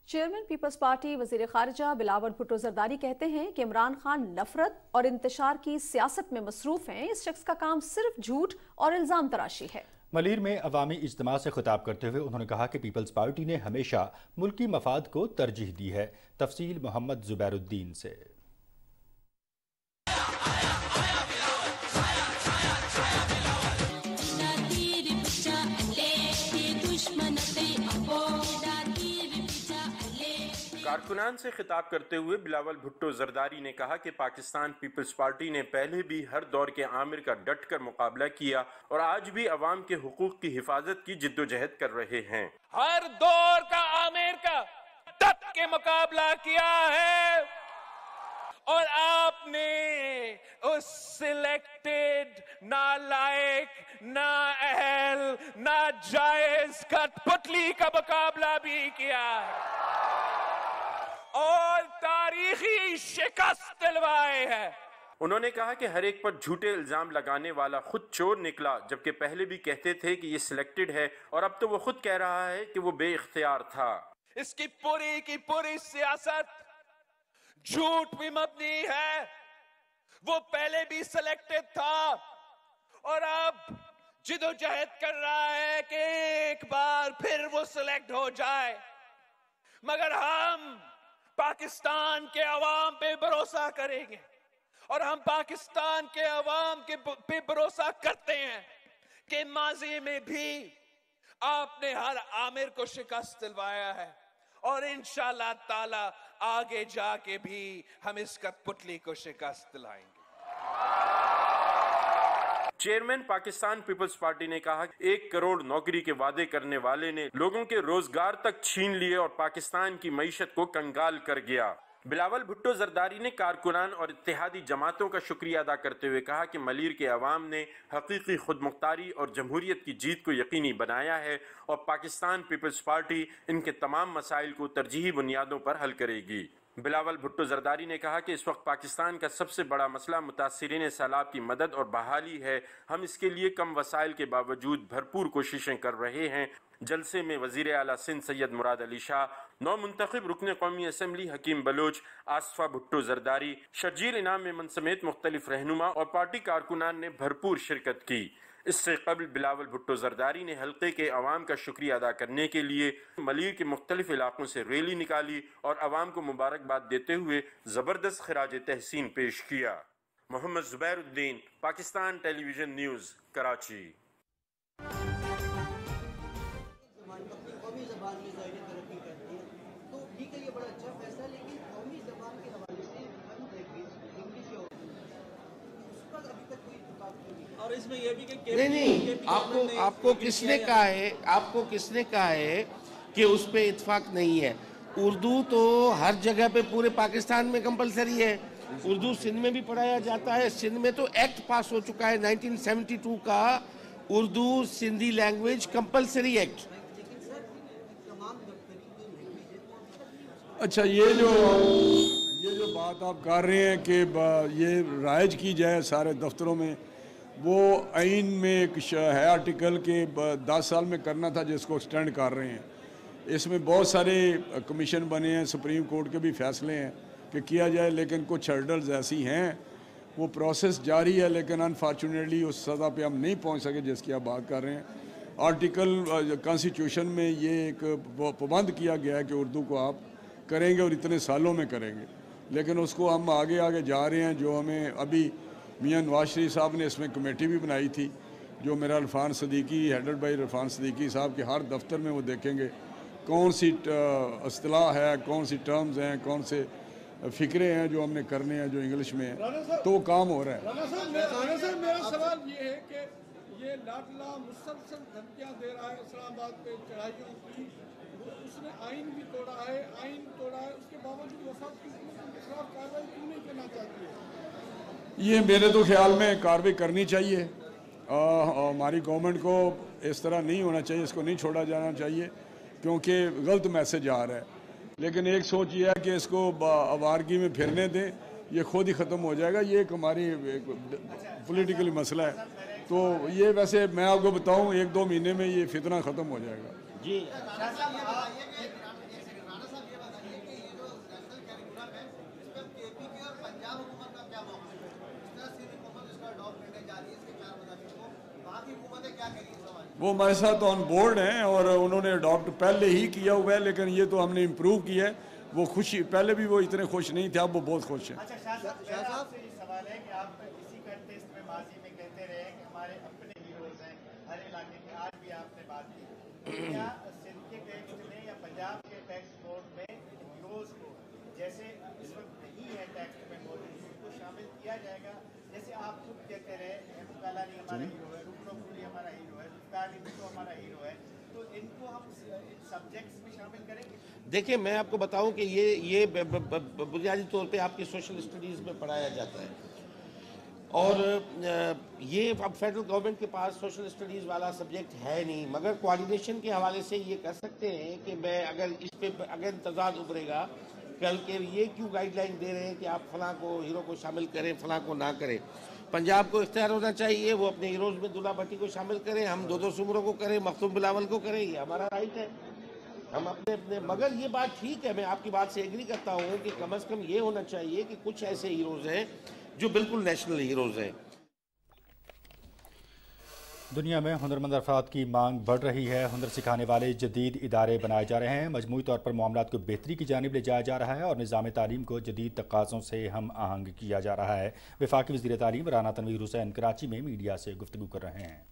Chairman Peoples Party وزیر خارجہ بلاول بھٹو زرداری کہتے ہیں کہ عمران خان نفرت اور انتشار کی سیاست میں مصروف ہیں. اس شخص کا کام صرف جھوٹ اور الزام تراشی ہے. ملیر میں عوامی اجتماع سے خطاب کرتے ہوئے انہوں نے کہا کہ پیپلز پارٹی نے ہمیشہ ملکی مفاد کو ترجیح دی ہے. تفصیل محمد زبیر الدین سے. کارکنان سے خطاب کرتے ہوئے بلاول بھٹو زرداری نے کہا کہ پاکستان پیپلز پارٹی نے پہلے بھی ہر دور کے آمر کا ڈٹ کر مقابلہ کیا اور آج بھی عوام کے حقوق کی حفاظت کی جدوجہد کر رہے ہیں. ہر دور کا آمر کا ڈٹ کے مقابلہ کیا ہے اور آپ نے اس سلیکٹڈ نالائق نااہل ناجائز کٹ پتلی کا مقابلہ بھی کیا ہے اور تاریخی شکست دلوائے ہے. انہوں نے کہا کہ ہر ایک پر جھوٹے الزام لگانے والا خود چور نکلا، جبکہ پہلے بھی کہتے تھے کہ یہ سلیکٹڈ ہے اور اب تو وہ خود کہہ رہا ہے کہ وہ بے اختیار تھا. اس کی پوری سیاست جھوٹ بھی مبنی ہے. وہ پہلے بھی سلیکٹڈ تھا اور اب جدوجہد کر رہا ہے کہ ایک بار پھر وہ سلیکٹ ہو جائے. مگر ہم پاکستان کے عوام پہ بھروسہ کریں گے اور ہم پاکستان کے عوام پہ بھروسہ کرتے ہیں کہ ماضی میں بھی آپ نے ہر آمر کو شکست دلوایا ہے اور انشاءاللہ تعالی آگے جا کے بھی ہم اس کٹ پتلی کو شکست دلائیں گے. چیئرمین پاکستان پیپلز پارٹی نے کہا کہ 1 کروڑ نوکری کے وعدے کرنے والے نے لوگوں کے روزگار تک چھین لیے اور پاکستان کی معیشت کو کنگال کر گیا. بلاول بھٹو زرداری نے کارکنان اور اتحادی جماعتوں کا شکریہ ادا کرتے ہوئے کہا کہ ملیر کے عوام نے حقیقی خود مختاری اور جمہوریت کی جیت کو یقینی بنایا ہے اور پاکستان پیپلز پارٹی ان کے تمام مسائل کو ترجیحی بنیادوں پر حل کرے گی. بلاول بھٹو زرداری نے کہا کہ اس وقت پاکستان کا سب سے بڑا مسئلہ متاثرین سیلاب کی مدد اور بحالی ہے. ہم اس کے لیے کم وسائل کے باوجود بھرپور کوششیں کر رہے ہیں. جلسے میں وزیر اعلیٰ سندھ سید مراد علی شاہ، نو منتخب رکن قومی اسمبلی حکیم بلوچ، آصفہ بھٹو زرداری، شرجیل انعام میمن سمیت مختلف رہنما اور پارٹی کارکنان نے بھرپور شرکت کی. اس سے قبل بلاول بھٹو زرداری نے حلقے کے عوام کا شکریہ ادا کرنے کے لیے ملیر کے مختلف علاقوں سے ریلی نکالی اور عوام کو مبارکباد دیتے ہوئے زبردست خراج تحسین پیش کیا. Muhammad Zubair Uddin, Pakistan television news, Karachi. نہیں آپ کو کس نے کہا ہے کہ اس پہ اتفاق نہیں ہے؟ اردو تو ہر جگہ پہ پورے پاکستان میں کمپلسری ہے. اردو سندھ میں بھی پڑھایا جاتا ہے. سندھ میں تو ایکٹ پاس ہو چکا ہے 1972 کا Urdu Sindhi language compulsory act. اچھا، یہ جو بات آپ کر رہے ہیں کہ یہ رائج کی جائے سارے دفتروں میں، وہ آئین میں ایک ہے آرٹیکل کہ 10 سال میں کرنا تھا، جس کو ایکسٹینڈ کر رہے ہیں. اس میں بہت سارے کمیشن بنے ہیں، سپریم کورٹ کے بھی فیصلے ہیں کہ کیا جائے، لیکن کچھ ہرڈلز ایسی ہیں. وہ پروسیس جاری ہے، لیکن انفارچونیٹلی اس سطح پہ ہم نہیں پہنچ سکے جس کی آپ بات کر رہے ہیں. آرٹیکل کانسٹیٹیوشن میں یہ ایک پابند کیا گیا ہے کہ اردو کو آپ کریں گے اور اتنے سالوں میں کریں گے، لیکن اس کو ہم آگے جا رہے ہیں. جو ہمیں ابھی میاں نواز شریف صاحب نے اس میں کمیٹی بھی بنائی تھی، جو میرا عرفان صدیقی ہیڈڈ بائی عرفان صدیقی صاحب کے ہر دفتر میں وہ دیکھیں گے کون سی اصطلاح ہے، کون سی ٹرمز ہیں، کون سے فکرے ہیں جو ہم نے کرنے ہیں جو انگلش میں ہیں، تو وہ کام ہو رہا ہے. رانا صاحب، میرا سوال یہ ہے کہ یہ لاڈلا مسلسل دھمکیاں دے رہا ہے اسلام آباد پہ چڑھائیوں کی، اس نے آئین بھی توڑا ہے، اس کے باوجود وفاق کی حکومت کے خلاف کارروائی کیوں نہیں کرنا چاہتی ہے؟ یہ میرے تو خیال میں کارروائی کرنی چاہیے. ہماری گورنمنٹ کو اس طرح نہیں ہونا چاہیے، اس کو نہیں چھوڑا جانا چاہیے، کیونکہ غلط میسج آ رہا ہے. لیکن ایک سوچ یہ ہے کہ اس کو آوارگی میں پھرنے دیں، یہ خود ہی ختم ہو جائے گا. یہ ایک ہماری پولیٹیکلی مسئلہ ہے. تو یہ ویسے میں آپ کو بتاؤں 1-2 مہینے میں یہ فتنہ ختم ہو جائے گا. جی वो हमारे साथ ऑन बोर्ड हैं और उन्होंने अडॉप्ट पहले ही किया हुआ है, लेकिन ये तो हमने इम्प्रूव किया है। वो खुशी, पहले भी वो इतने खुश नहीं थे, अब वो बहुत खुश हैं। अच्छा शाह साहब, मेरा आपसे ये सवाल है कि आप इसी कंटेस्ट में माजी में कहते रहे कि हमारे अपने हीरोज हैं हर इलाके के, आज भी आपने बात की, क्या सिंध के टेक्स्ट में या पंजाब के टेक्स्ट बोर्ड में हीरोज को जैसे इस वक्त नहीं है टेक्स्ट में मौजूद, उसको शामिल किया जाएगा? जैसे आप खुद कहते रहे कालानी हमारा हीरो है, रुकनोपुरी हमारा हीरो है, जुफ्तानी तो हमारा हीरो है, तो इनको हम सब्जेक्ट्स में शामिल करेंगे? देखिए, मैं आपको बताऊं कि ये बुनियादी तौर पे आपकी सोशल स्टडीज़ में पढ़ाया जाता है, और ये अब फेडरल गवर्नमेंट के पास सोशल स्टडीज़ वाला सब्जेक्ट है नहीं, मगर कोऑर्डिनेशन के हवाले से ये कर सकते हैं कि मैं अगर इस पे अगर तजाद उभरेगा कल के, ये क्यों गाइडलाइन दे रहे हैं कि आप फलां को हीरो को शामिल करें, फलां को ना करें। पंजाब को इख्तियार होना चाहिए, वो अपने हीरोज़ में दुल्हा भट्टी को शामिल करें, हम दो सुमरों को करें, मखदूम बिलावल को करें, ये हमारा राइट है, हम अपने मगर ये बात ठीक है, मैं आपकी बात से एग्री करता हूँ कि कम से कम ये होना चाहिए कि कुछ ऐसे हीरोज़ हैं जो बिल्कुल नेशनल हीरोज़ हैं। दुनिया में हुनरमंद अफराद की मांग बढ़ रही है। हुनर सिखाने वाले जदीद इदारे बनाए जा रहे हैं, मजमूई तौर पर मामलात को बेहतरी की जानिब ले जाया जा रहा है और निज़ाम तालीम को जदीद तकाज़ों से हम आहंग किया जा रहा है। वफाकी वज़ीर तालीम राना तनवीर हुसैन कराची में मीडिया से गुफ्तगू कर रहे हैं।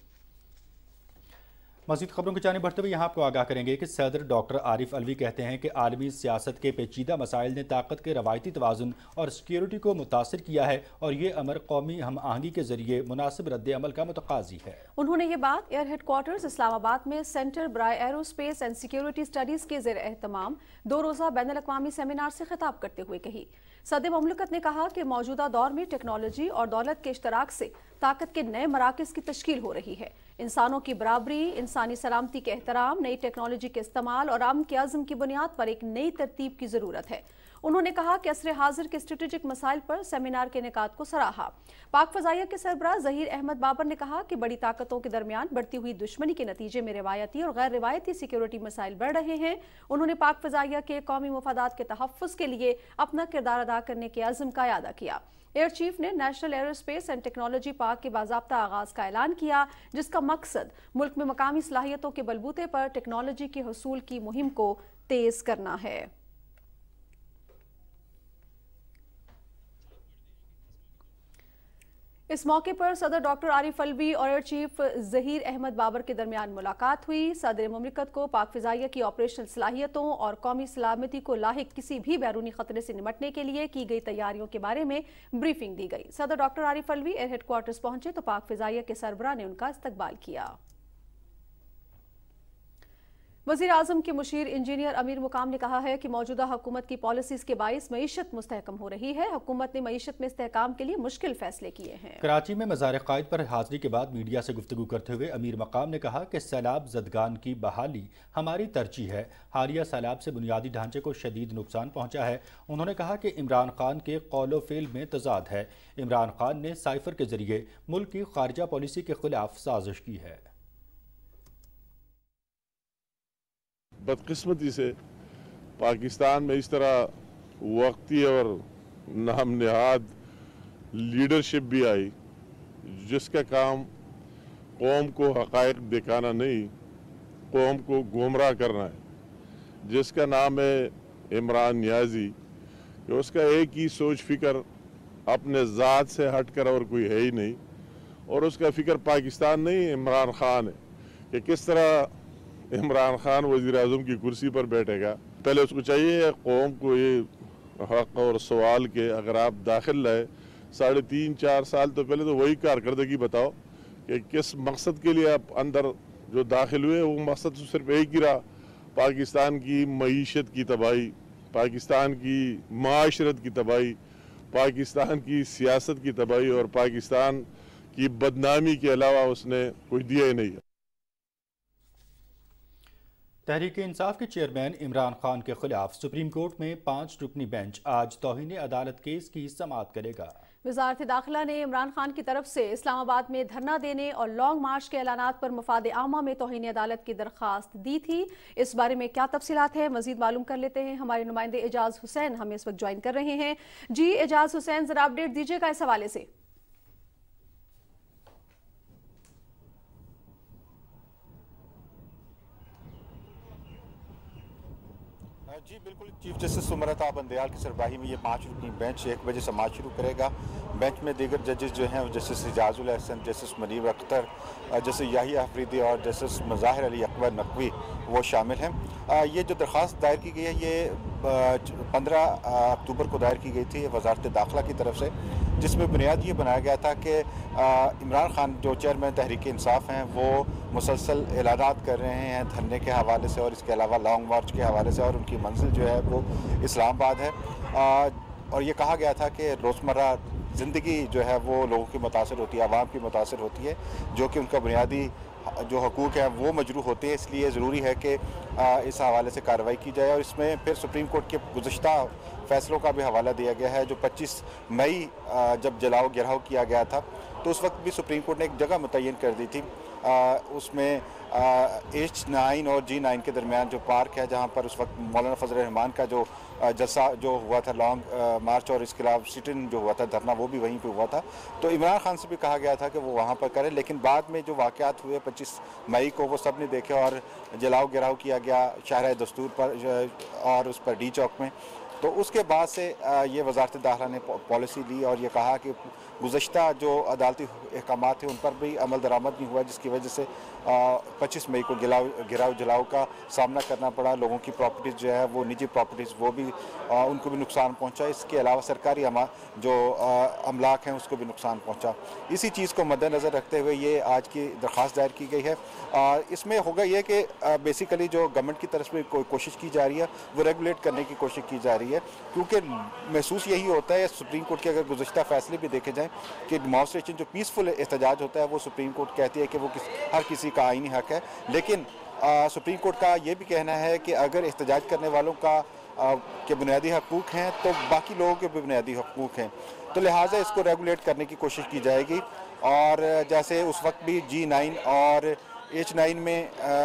मज़ीद खबरों की जानिब बढ़ते हुए यहाँ आपको आगाह करेंगे कि सदर डॉक्टर आरिफ अलवी कहते हैं कि आलमी सियासत के पेचीदा मसाइल ने ताकत के रवायती तवाज़ुन और सिक्योरिटी को मुतासिर किया है और ये अमर कौमी हम आहंगी के जरिए मुनासिब रद्द अमल का मुतकाजी है। उन्होंने ये बात एयर हेडक्वार्टर्स इस्लामाबाद में सेंटर बराए एरोस्पेस एंड सिक्योरिटी स्टडीज़ के ज़ेर एहतमाम 2 रोज़ा बैनुल-अक़वामी सेमिनार से खिताब करते हुए कही। सदर मुमलिकत ने कहा कि मौजूदा दौर में टेक्नोलॉजी और दौलत के इश्तराक से ताकत के नए मराकज़ की तश्कील हो रही है। इंसानों की बराबरी, इंसानी सलामती के एहतराम, नई टेक्नोलॉजी के इस्तेमाल और अमन के अज़्म की बुनियाद पर एक नई तरतीब की ज़रूरत है। उन्होंने कहा कि असर हाजिर के स्ट्रेटेजिक मसाइल पर सेमिनार के निकात को सराहा। पाक फ़ज़ाइया के सरबराह ज़हीर अहमद बाबर ने कहा कि बड़ी ताकतों के दरमियान बढ़ती हुई दुश्मनी के नतीजे में रिवायती और गैर रिवायती सिक्योरिटी मसाइल बढ़ रहे हैं। उन्होंने पाक फ़ज़ाइया के कौमी मफादात के तहफ़्फ़ुज़ के लिए अपना किरदार अदा करने के अज़्म का इयादा किया। एयर चीफ ने national aerospace and technology park के बाज़ाब्ता आगाज़ का ऐलान किया, जिसका मकसद मुल्क में मकामी सलाहियतों के बलबूते पर टेक्नोलॉजी के हसूल की मुहिम को तेज़ करना है। इस मौके पर सदर डॉक्टर आरिफ अलवी और एयर चीफ ज़हीर अहमद बाबर के दरमियान मुलाकात हुई। सदर मुमलिकत को पाक फ़िज़ाइया की ऑपरेशनल सलाहियतों और कौमी सलामती को लाहिक किसी भी बैरूनी खतरे से निपटने के लिए की गई तैयारियों के बारे में ब्रीफिंग दी गई। सदर doctor Arif Alvi air headquarters पहुंचे तो पाक फ़िज़ाइया के सरबराह ने उनका इस्तकबाल किया। वज़ीर आज़म के मुशीर इंजीनियर अमीर मुकाम ने कहा है कि मौजूदा हुकूमत की पॉलिसीज़ के बाइस मईशत मुस्तहकम हो रही है। हुकूमत ने मईशत में इस्तेहकाम के लिए मुश्किल फैसले किए हैं। कराची में मज़ार क़ाइद पर हाज़री के बाद मीडिया से गुफ्तगू करते हुए अमीर मकाम ने कहा कि सैलाब ज़दगान की बहाली हमारी तरजीह है। हालिया सैलाब से बुनियादी ढांचे को शदीद नुकसान पहुँचा है। उन्होंने कहा कि इमरान खान के कौलो फ़ेल में तज़ाद है। इमरान खान ने साइफ़र के ज़रिए मुल्क की ख़ारिजा पॉलिसी के ख़िलाफ़ साजिश की है। बदकिस्मती से पाकिस्तान में इस तरह वक्ती और नाम नहाद लीडरशिप भी आई जिसका काम कौम को हक़ाइक़ दिखाना नहीं, कौम को गुमराह करना है, जिसका नाम है इमरान नियाज़ी, कि उसका एक ही सोच फ़िक्र अपने ज़ात से हट कर और कोई है ही नहीं, और उसका फ़िक्र पाकिस्तान नहीं इमरान खान है कि किस तरह इमरान खान वज़ीर आज़म की कुर्सी पर बैठेगा। पहले उसको चाहिए कौम को ये हक़ और सवाल के अगर आप दाखिल लाए 3.5-4 साल तो पहले तो वही कारकर्दगी बताओ कि किस मकसद के लिए आप अंदर जो दाखिल हुए, वो मकसद तो सिर्फ एक ही रहा, पाकिस्तान की मईशत की तबाही, पाकिस्तान की माशरत की तबाही, पाकिस्तान की सियासत की तबाही और पाकिस्तान की बदनामी के अलावा उसने कुछ दिया ही नहीं। तहरीक इंसाफ के चेयरमैन इमरान खान के खिलाफ सुप्रीम कोर्ट में 5 रुकनी बेंच आज तौहीन अदालत केस की समाअत करेगा। वज़ारत दाखिला ने इमरान खान की तरफ से इस्लामाबाद में धरना देने और लॉन्ग मार्च के ऐलानात पर मफाद आमा में तौहीन अदालत की दरख्वास्त दी थी। इस बारे में क्या तफसीलात है मजीद मालूम कर लेते हैं। हमारे नुमाइंदे एजाज हुसैन हमें इस वक्त ज्वाइन कर रहे हैं। जी एजाज हुसैन, जरा अपडेट दीजिएगा इस हवाले से। जी बिल्कुल, चीफ जस्टिस सुमरता बंदयाल की सरबराही में ये 5 रुकनी बेंच 1 बजे समाज शुरू करेगा। बेंच में दीगर जजेस जो हैं justice Ijazul Hassan, justice Munir Akhtar, justice Yahya Afridi और जस्टिस मज़ाहिर अली अकबर नकवी वो शामिल हैं। ये जो दरख्वास्त दायर की गई है ये 15 अक्टूबर को दायर की गई थी वजारत दाखिला की तरफ से, जिसमें बुनियाद ये बनाया गया था कि इमरान खान जो चेयरमैन तहरीक इंसाफ हैं वो मुसलसल ऐलानात कर रहे हैं धरने के हवाले से और इसके अलावा लॉन्ग मार्च के हवाले से, और उनकी मंजिल जो है वो इस्लामाबाद है। और ये कहा गया था कि रोज़मर्रा ज़िंदगी जो है वो लोगों की मुतासर होती है, आवाम की मुतासर होती है, जो कि उनका बुनियादी जो हकूक़ हैं वो मजरूह होते हैं। इसलिए ज़रूरी है कि इस हवाले से कार्रवाई की जाए। और इसमें फिर सुप्रीम कोर्ट के गुज़श्ता फ़ैसलों का भी हवाला दिया गया है। जो 25 मई जब जलाओ गिराव किया गया था तो उस वक्त भी सुप्रीम कोर्ट ने एक जगह मुतय्यन कर दी थी, उसमें H9 और G9 के दरमियान जो पार्क है, जहाँ पर उस वक्त मौलाना फजल रहमान का जो जलसा जो हुआ था लॉन्ग मार्च और इसके अलावा सिट इन जो हुआ था धरना वो भी वहीं पे हुआ था। तो इमरान खान से भी कहा गया था कि वो वहाँ पर करें, लेकिन बाद में जो वाक़यात हुए 25 मई को वो सब ने देखे और जलाओ गिराव किया गया शाहराह दस्तूर पर और उस पर डी चौक में। तो उसके बाद से ये वजारत दाखिला ने पॉलिसी ली और ये कहा कि गुज़श्ता जो अदालती अहकाम थे उन पर भी अमल दरामद नहीं हुआ, जिसकी वजह से 25 मई को गिराव जलाओ का सामना करना पड़ा। लोगों की प्रॉपर्टीज़ जो है वो निजी प्रॉपर्टीज़ वो भी उनको भी नुकसान पहुंचा। इसके अलावा सरकारी जो अमलाक हैं उसको भी नुकसान पहुंचा। इसी चीज़ को मद्देनज़र रखते हुए ये आज की दरख्वास्त दायर की गई है। इसमें होगा ये कि बेसिकली जो गवर्नमेंट की तरफ से कोशिश की जा रही है वो रेगुलेट करने की कोशिश की जा रही है, क्योंकि महसूस यही होता है सुप्रीम कोर्ट के अगर गुज़श्ता फैसले भी देखे जाएँ कि डेमॉन्स्ट्रेशन जो पीसफुल एहतजाज होता है वो सुप्रीम कोर्ट कहती है कि वो हर किसी का आईनी हक है, लेकिन सुप्रीम कोर्ट का ये भी कहना है कि अगर एहतजाज करने वालों का के बुनियादी हकूक़ हैं तो बाकी लोगों के भी बुनियादी हकूक़ हैं, तो लिहाजा इसको रेगुलेट करने की कोशिश की जाएगी। और जैसे उस वक्त भी G9 और H9 में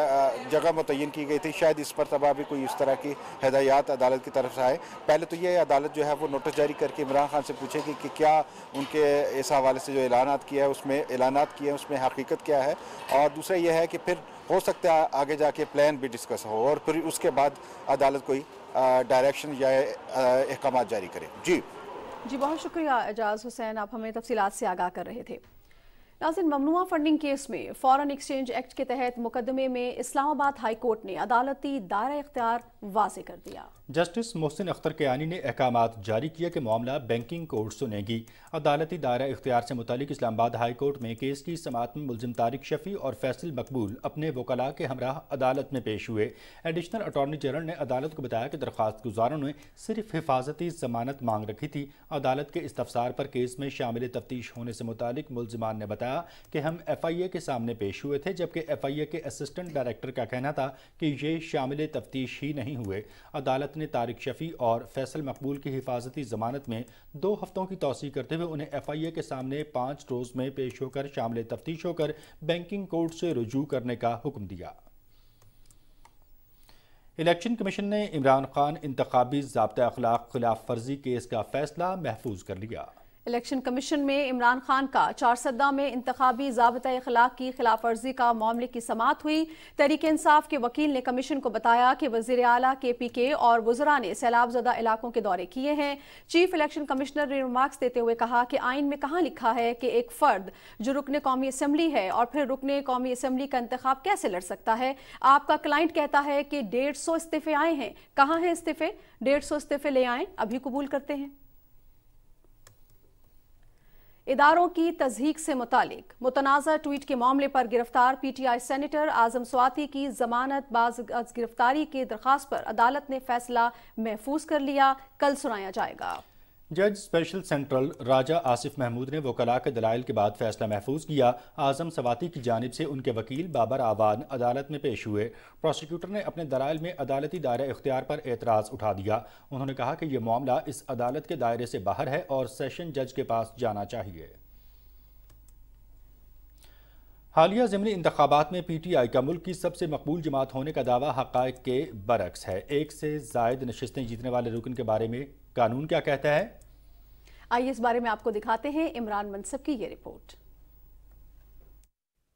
जगह मुतय्यन की गई थी, शायद इस मरतबा भी कोई इस तरह की हिदायत अदालत की तरफ से आए। पहले तो ये अदालत जो है वो नोटिस जारी करके इमरान खान से पूछेगी कि क्या उनके इस हवाले से जो ऐलानात किया है उसमें हकीकत क्या है, और दूसरा ये है कि फिर हो सकता है आगे जाके प्लान भी डिस्कस हो और फिर उसके बाद अदालत कोई डायरेक्शन या अहकाम जारी करे। जी बहुत शुक्रिया एजाज हुसैन, आप हमें तफसीलात से आगाह कर रहे थे। नाज़रीन, ममनुआ फंडिंग केस में फॉरेन एक्सचेंज एक्ट के तहत मुकदमे में इस्लामाबाद हाई कोर्ट ने अदालती दायरा इख्तियार वाज़े कर दिया। जस्टिस मोहसिन अख्तर कियानी ने अहकामात जारी किया कि मामला बैंकिंग कोर्ट सुनेगी। अदालती दायरा इख्तियार से मुतालिक इस्लामाबाद हाई कोर्ट में केस की समाअत में मुलजिम तारिक शफी और फैसल मकबूल अपने वकला के हमराह अदालत में पेश हुए। एडिशनल अटॉर्नी जनरल ने अदालत को बताया कि दरख्वास्त गुजारों ने सिर्फ हिफाजती जमानत मांग रखी थी। अदालत के इस्तफसार पर केस में शामिल तफ्तीश होने से मुतालिक मुलजिमान ने बताया कि हम FIA के सामने पेश हुए थे, जबकि FIA के असिस्टेंट डायरेक्टर का कहना था कि ये शामिल तफ्तीश ही नहीं हुए। अदालत ने तारिक शफी और फैसल मकबूल की हिफाजती जमानत में 2 हफ्तों की तौसीह करते हुए उन्हें FIA के सामने 5 रोज में पेश होकर शामिल तफ्तीश होकर बैंकिंग कोर्ट से रुजू करने का हुक्म दिया। इलेक्शन कमीशन ने इमरान खान इंतखाबी ज़ाब्ता अखलाक खिलाफ वर्जी केस का फैसला महफूज कर लिया। इलेक्शन कमीशन में इमरान खान का 4 सद्दा में इंतखाबी ज़ाब्ता अखलाक की खिलाफ वर्जी का मामले की समाअत हुई। तहरीक इंसाफ के वकील ने कमीशन को बताया कि वज़ीर आला KPK और वज़रा ने सैलाब ज़दा इलाकों के दौरे किए हैं। चीफ इलेक्शन कमिश्नर ने रिमार्क्स देते हुए कहा कि आइन में कहाँ लिखा है कि एक फ़र्द जो रुकने कौमी असम्बली है और फिर रुकने कौमी असम्बली का इंतखाब कैसे लड़ सकता है। आपका क्लाइंट कहता है कि 150 इस्तीफे आए हैं, कहाँ हैं इस्तीफे? 150 इस्तीफे ले आएँ, अभी कबूल करते हैं। इदारों की तज़हीक से मुतालिक मुतनाज़ा ट्वीट के मामले पर गिरफ्तार PTI सेनेटर आज़म स्वाति की जमानत बाज़ गिरफ्तारी की दरख्वास्त पर अदालत ने फैसला महफूज कर लिया। कल सुनाया जाएगा। जज स्पेशल सेंट्रल राजा आसिफ महमूद ने वकला के दलाइल के बाद फैसला महफूज किया। आज़म सवाती की जानिब से उनके वकील बाबर आवान अदालत में पेश हुए। प्रोसिक्यूटर ने अपने दलाइल में अदालती दायरा इख्तियार पर एतराज़ उठा दिया। उन्होंने कहा कि यह मामला इस अदालत के दायरे से बाहर है और सेशन जज के पास जाना चाहिए। हालिया ज़िमनी इंतखाबात में PTI का मुल्क की सबसे मकबूल जमात होने का दावा हक़ाइक़ के बरक्स है। 1 से ज़ायद नशिस्तें जीतने वाले रुकन के बारे में कानून क्या कहता है, आइए इस बारे में आपको दिखाते हैं इमरान मनसब की ये रिपोर्ट।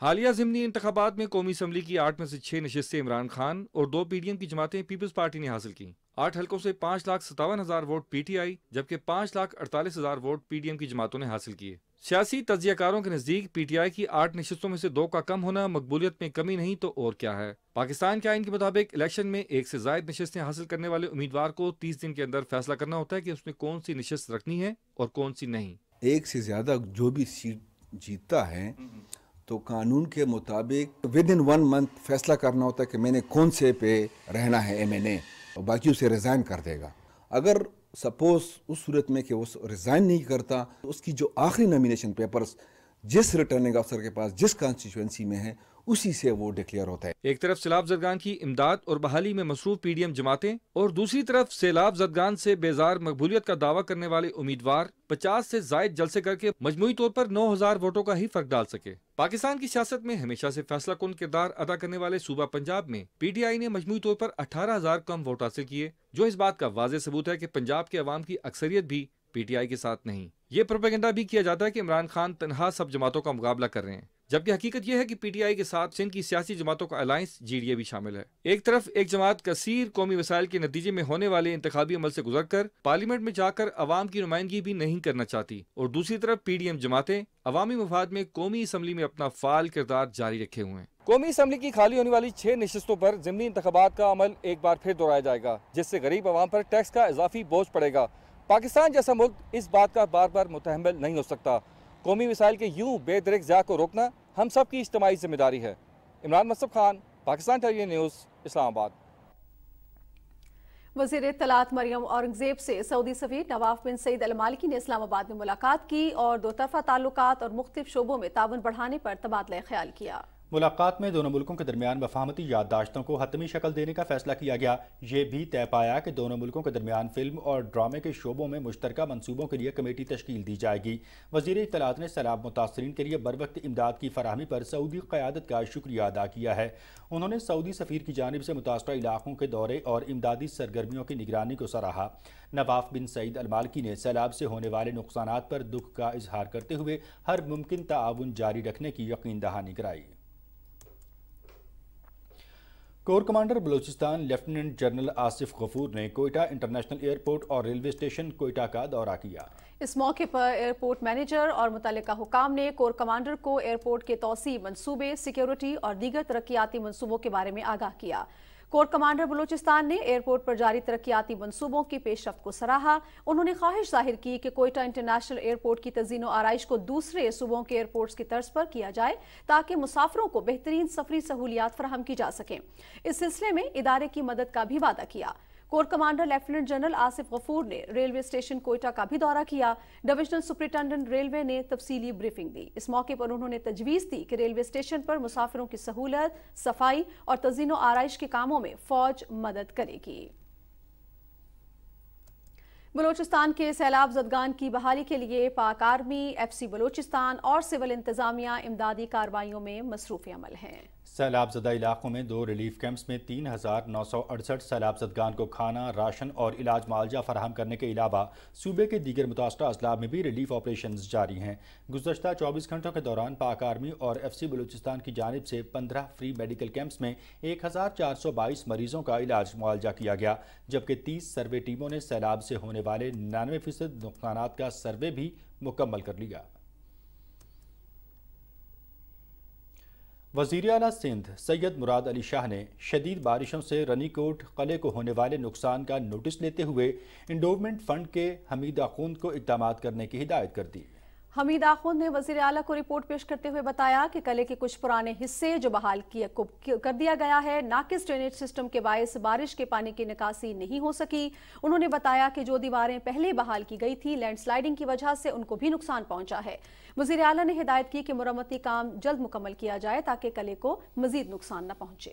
حالیہ ضمنی انتخابات میں قومی اسمبلی کی 8 میں سے 6 نشستیں عمران خان اور 2 پی ڈی ایم کی جماعتیں پیپلز پارٹی نے حاصل کی۔ 8 حلقوں سے 5,57,000 ووٹ پی ٹی آئی جبکہ 5,48,000 ووٹ پی ڈی ایم کی جماعتوں نے حاصل کیے۔ سیاسی تجزیہ کاروں کے نزدیک پی ٹی آئی کی 8 نشستوں میں سے 2 کا کم ہونا مقبولیت میں کمی نہیں تو اور کیا ہے۔ پاکستان کے آئین کے مطابق الیکشن میں 1 سے زائد نشستیں حاصل کرنے والے امیدوار کو 30 دن کے اندر فیصلہ کرنا ہوتا ہے کہ اس نے کون سی نشست رکھنی ہے اور کون سی نہیں۔ 1 سے زیادہ جو بھی سیٹ جیتتا ہے تو قانون کے مطابق ودن 1 منتھ فیصلہ کرنا ہوتا ہے کہ میں نے کون سے پہ رہنا ہے MNA، اور باقی اسے ریزائن کر دے گا۔ اگر سپوز اس صورت میں کہ وہ ریزائن نہیں کرتا تو اس کی جو آخری نامینیشن پیپرز جس ریٹرننگ افسر کے پاس جس کانسٹیچوئنسی میں ہے اسی سے وہ ڈکلیئر ہوتا ہے۔ ایک طرف سیلاب زدگان کی امداد اور بحالی میں مصروف پی ڈی ایم جماعتیں اور دوسری طرف سیلاب زدگان سے بیزار مقبولیت کا دعویٰ کرنے والے امیدوار 50 سے زائد جلسے کر کے مجموعی طور پر 9,000 ووٹوں کا ہی فرق ڈال سکے۔ پاکستان کی سیاست میں ہمیشہ سے فیصلہ کن کردار ادا کرنے والے صوبہ پنجاب میں پی ٹی آئی نے مجموعی طور پر 18,000 کم ووٹ حاصل کیے، جو اس بات کا واضح ثبوت ہے کہ پنجاب کے عوام کی اکثریت بھی پی ٹی آئی کے ساتھ نہیں۔ یہ پروپیگنڈا بھی کیا جاتا ہے کہ عمران خان تنہا سب جماعتوں کا مقابلہ کر رہے ہیں، جبکہ حقیقت یہ ہے کہ پی ٹی آئی کے ساتھ سندھ کی سیاسی جماعتوں کا الائنس جی ڈی اے بھی شامل ہے۔ ایک طرف ایک جماعت کثیر قومی وسائل کے نتیجے میں ہونے والے انتخابی عمل سے گزر کر پارلیمنٹ میں جا کر عوام کی نمائندگی بھی نہیں کرنا چاہتی، اور دوسری طرف پی ڈی ایم جماعتیں عوامی مفاد میں قومی اسمبلی میں اپنا فعال کردار جاری رکھے ہوئے ہیں۔ قومی اسمبلی کی خالی ہونے والی 6 نشستوں پر ضمنی انتخابات کا عمل ایک بار پھر دہرایا جائے گا، جس سے غریب عوام پر ٹیکس کا اضافی بوجھ پڑے گا۔ پاکستان جیسا ملک اس بات کا بار بار متحمل نہیں ہو سکتا۔ قومی وسائل کے یوں بے دریغ ضیاع کو روکنا ہم سب کی اجتماعی ذمہ داری ہے۔ Imran Mustafa Khan, Pakistan television news, Islamabad. وزیر اطلاعات مریم اورنگزیب سے سعودی سفیر نواف بن سعید المالکی نے اسلام آباد میں ملاقات کی اور دو طرفہ تعلقات اور مختلف شعبوں میں تعاون بڑھانے پر تبادلہ خیال کیا۔ ملاقات میں دونوں ملکوں کے درمیان مفاہمتی یادداشتوں کو حتمی شکل دینے کا فیصلہ کیا گیا۔ یہ بھی طے پایا کہ دونوں ملکوں کے درمیان فلم اور ڈرامے کے شعبوں میں مشترکہ منصوبوں کے لیے کمیٹی تشکیل دی جائے گی۔ وزیر اطلاعات نے سیلاب متاثرین کے لیے بروقت امداد کی فراہمی پر سعودی قیادت کا شکریہ ادا کیا ہے۔ انہوں نے سعودی سفیر کی جانب سے متاثرہ علاقوں کے دورے اور امدادی سرگرمیوں کی نگرانی کو سراہا۔ نواف بن سعید المالکی نے سیلاب سے ہونے والے نقصانات پر دکھ کا اظہار کرتے ہوئے ہر ممکن تعاون جاری رکھنے کی یقین دہانی کرائی۔ Corps commander Balochistan lieutenant general Asif Ghafoor نے کوئٹہ انٹرنیشنل ایئرپورٹ اور ریلوے اسٹیشن کوئٹہ کا دورہ کیا۔ اس موقع پر ایئرپورٹ مینیجر اور متعلقہ حکام نے کور کمانڈر کو ایئرپورٹ کے توسیع منصوبے، سیکیورٹی اور دیگر ترقیاتی منصوبوں کے بارے میں آگاہ کیا۔ کور کمانڈر بلوچستان نے ایئرپورٹ پر جاری ترقیاتی منصوبوں کی پیش رفت کو سراہا۔ انہوں نے خواہش ظاہر کی کہ کوئٹہ انٹرنیشنل ایئرپورٹ کی تزئین و آرائش کو دوسرے صوبوں کے ایئرپورٹس کی طرز پر کیا جائے تاکہ مسافروں کو بہترین سفری سہولیات فراہم کی جا سکیں۔ اس سلسلے میں ادارے کی مدد کا بھی وعدہ کیا۔ Corps commander lieutenant general Asif Ghafoor نے ریلوے اسٹیشن کوئٹہ کا بھی دورہ کیا۔ ڈویژنل سپرنٹینڈنٹ ریلوے نے تفصیلی بریفنگ دی۔ اس موقع پر انہوں نے تجویز دی کہ ریلوے اسٹیشن پر مسافروں کی سہولت، صفائی اور تزئین و آرائش کے کاموں میں فوج مدد کرے گی۔ بلوچستان کے سیلاب زدگان کی بحالی کے لیے پاک آرمی، ایف سی بلوچستان اور سول انتظامیہ امدادی کارروائیوں میں مصروف عمل ہیں۔ سیلاب زدہ علاقوں میں 2 ریلیف کیمپس میں 3,968 سیلاب زدگان کو کھانا، راشن اور علاج معالجہ فراہم کرنے کے علاوہ صوبے کے دیگر متاثرہ اضلاع میں بھی ریلیف آپریشنز جاری ہیں۔ گزشتہ 24 گھنٹوں کے دوران پاک آرمی اور ایف سی بلوچستان کی جانب سے 15 فری میڈیکل کیمپس میں 1,422 مریضوں کا علاج معالجہ کیا گیا، جبکہ 30 سروے ٹیموں نے سیلاب سے ہونے والے 99% نقصانات کا سروے بھی مکمل کر لیا۔ وزیر اعلیٰ سندھ سید مراد علی شاہ نے شدید بارشوں سے رنی کوٹ قلعے کو ہونے والے نقصان کا نوٹس لیتے ہوئے انڈوومنٹ فنڈ کے حمید آخوند کو اقدامات کرنے کی ہدایت کر دی۔ حمید آخوند نے وزیر اعلیٰ کو رپورٹ پیش کرتے ہوئے بتایا کہ قلعے کے کچھ پرانے حصے جو بحال کر دیا گیا ہے، ناقص ڈرینیج سسٹم کے باعث بارش کے پانی کی نکاسی نہیں ہو سکی۔ انہوں نے بتایا کہ جو دیواریں پہلے بحال کی گئی تھی، لینڈ سلائیڈنگ کی وجہ سے ان کو بھی نقصان پہنچا ہے۔ وزیر اعلیٰ نے ہدایت کی کہ مرمتی کام جلد مکمل کیا جائے تاکہ قلعے کو مزید نقصان نہ پہنچے۔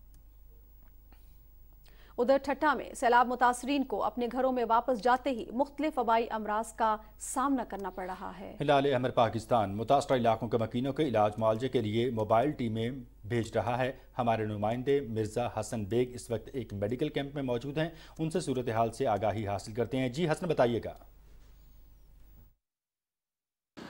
ادھر ٹھٹہ میں سیلاب متاثرین کو اپنے گھروں میں واپس جاتے ہی مختلف وبائی امراض کا سامنا کرنا پڑ رہا ہے۔ ہلال احمر پاکستان متاثرہ علاقوں کے مکینوں کے علاج معالجے کے لیے موبائل ٹیمیں بھیج رہا ہے۔ ہمارے نمائندے مرزا حسن بیگ اس وقت ایک میڈیکل کیمپ میں موجود ہیں، ان سے صورتحال سے آگاہی حاصل کرتے ہیں۔ جی حسن، بتائیے گا۔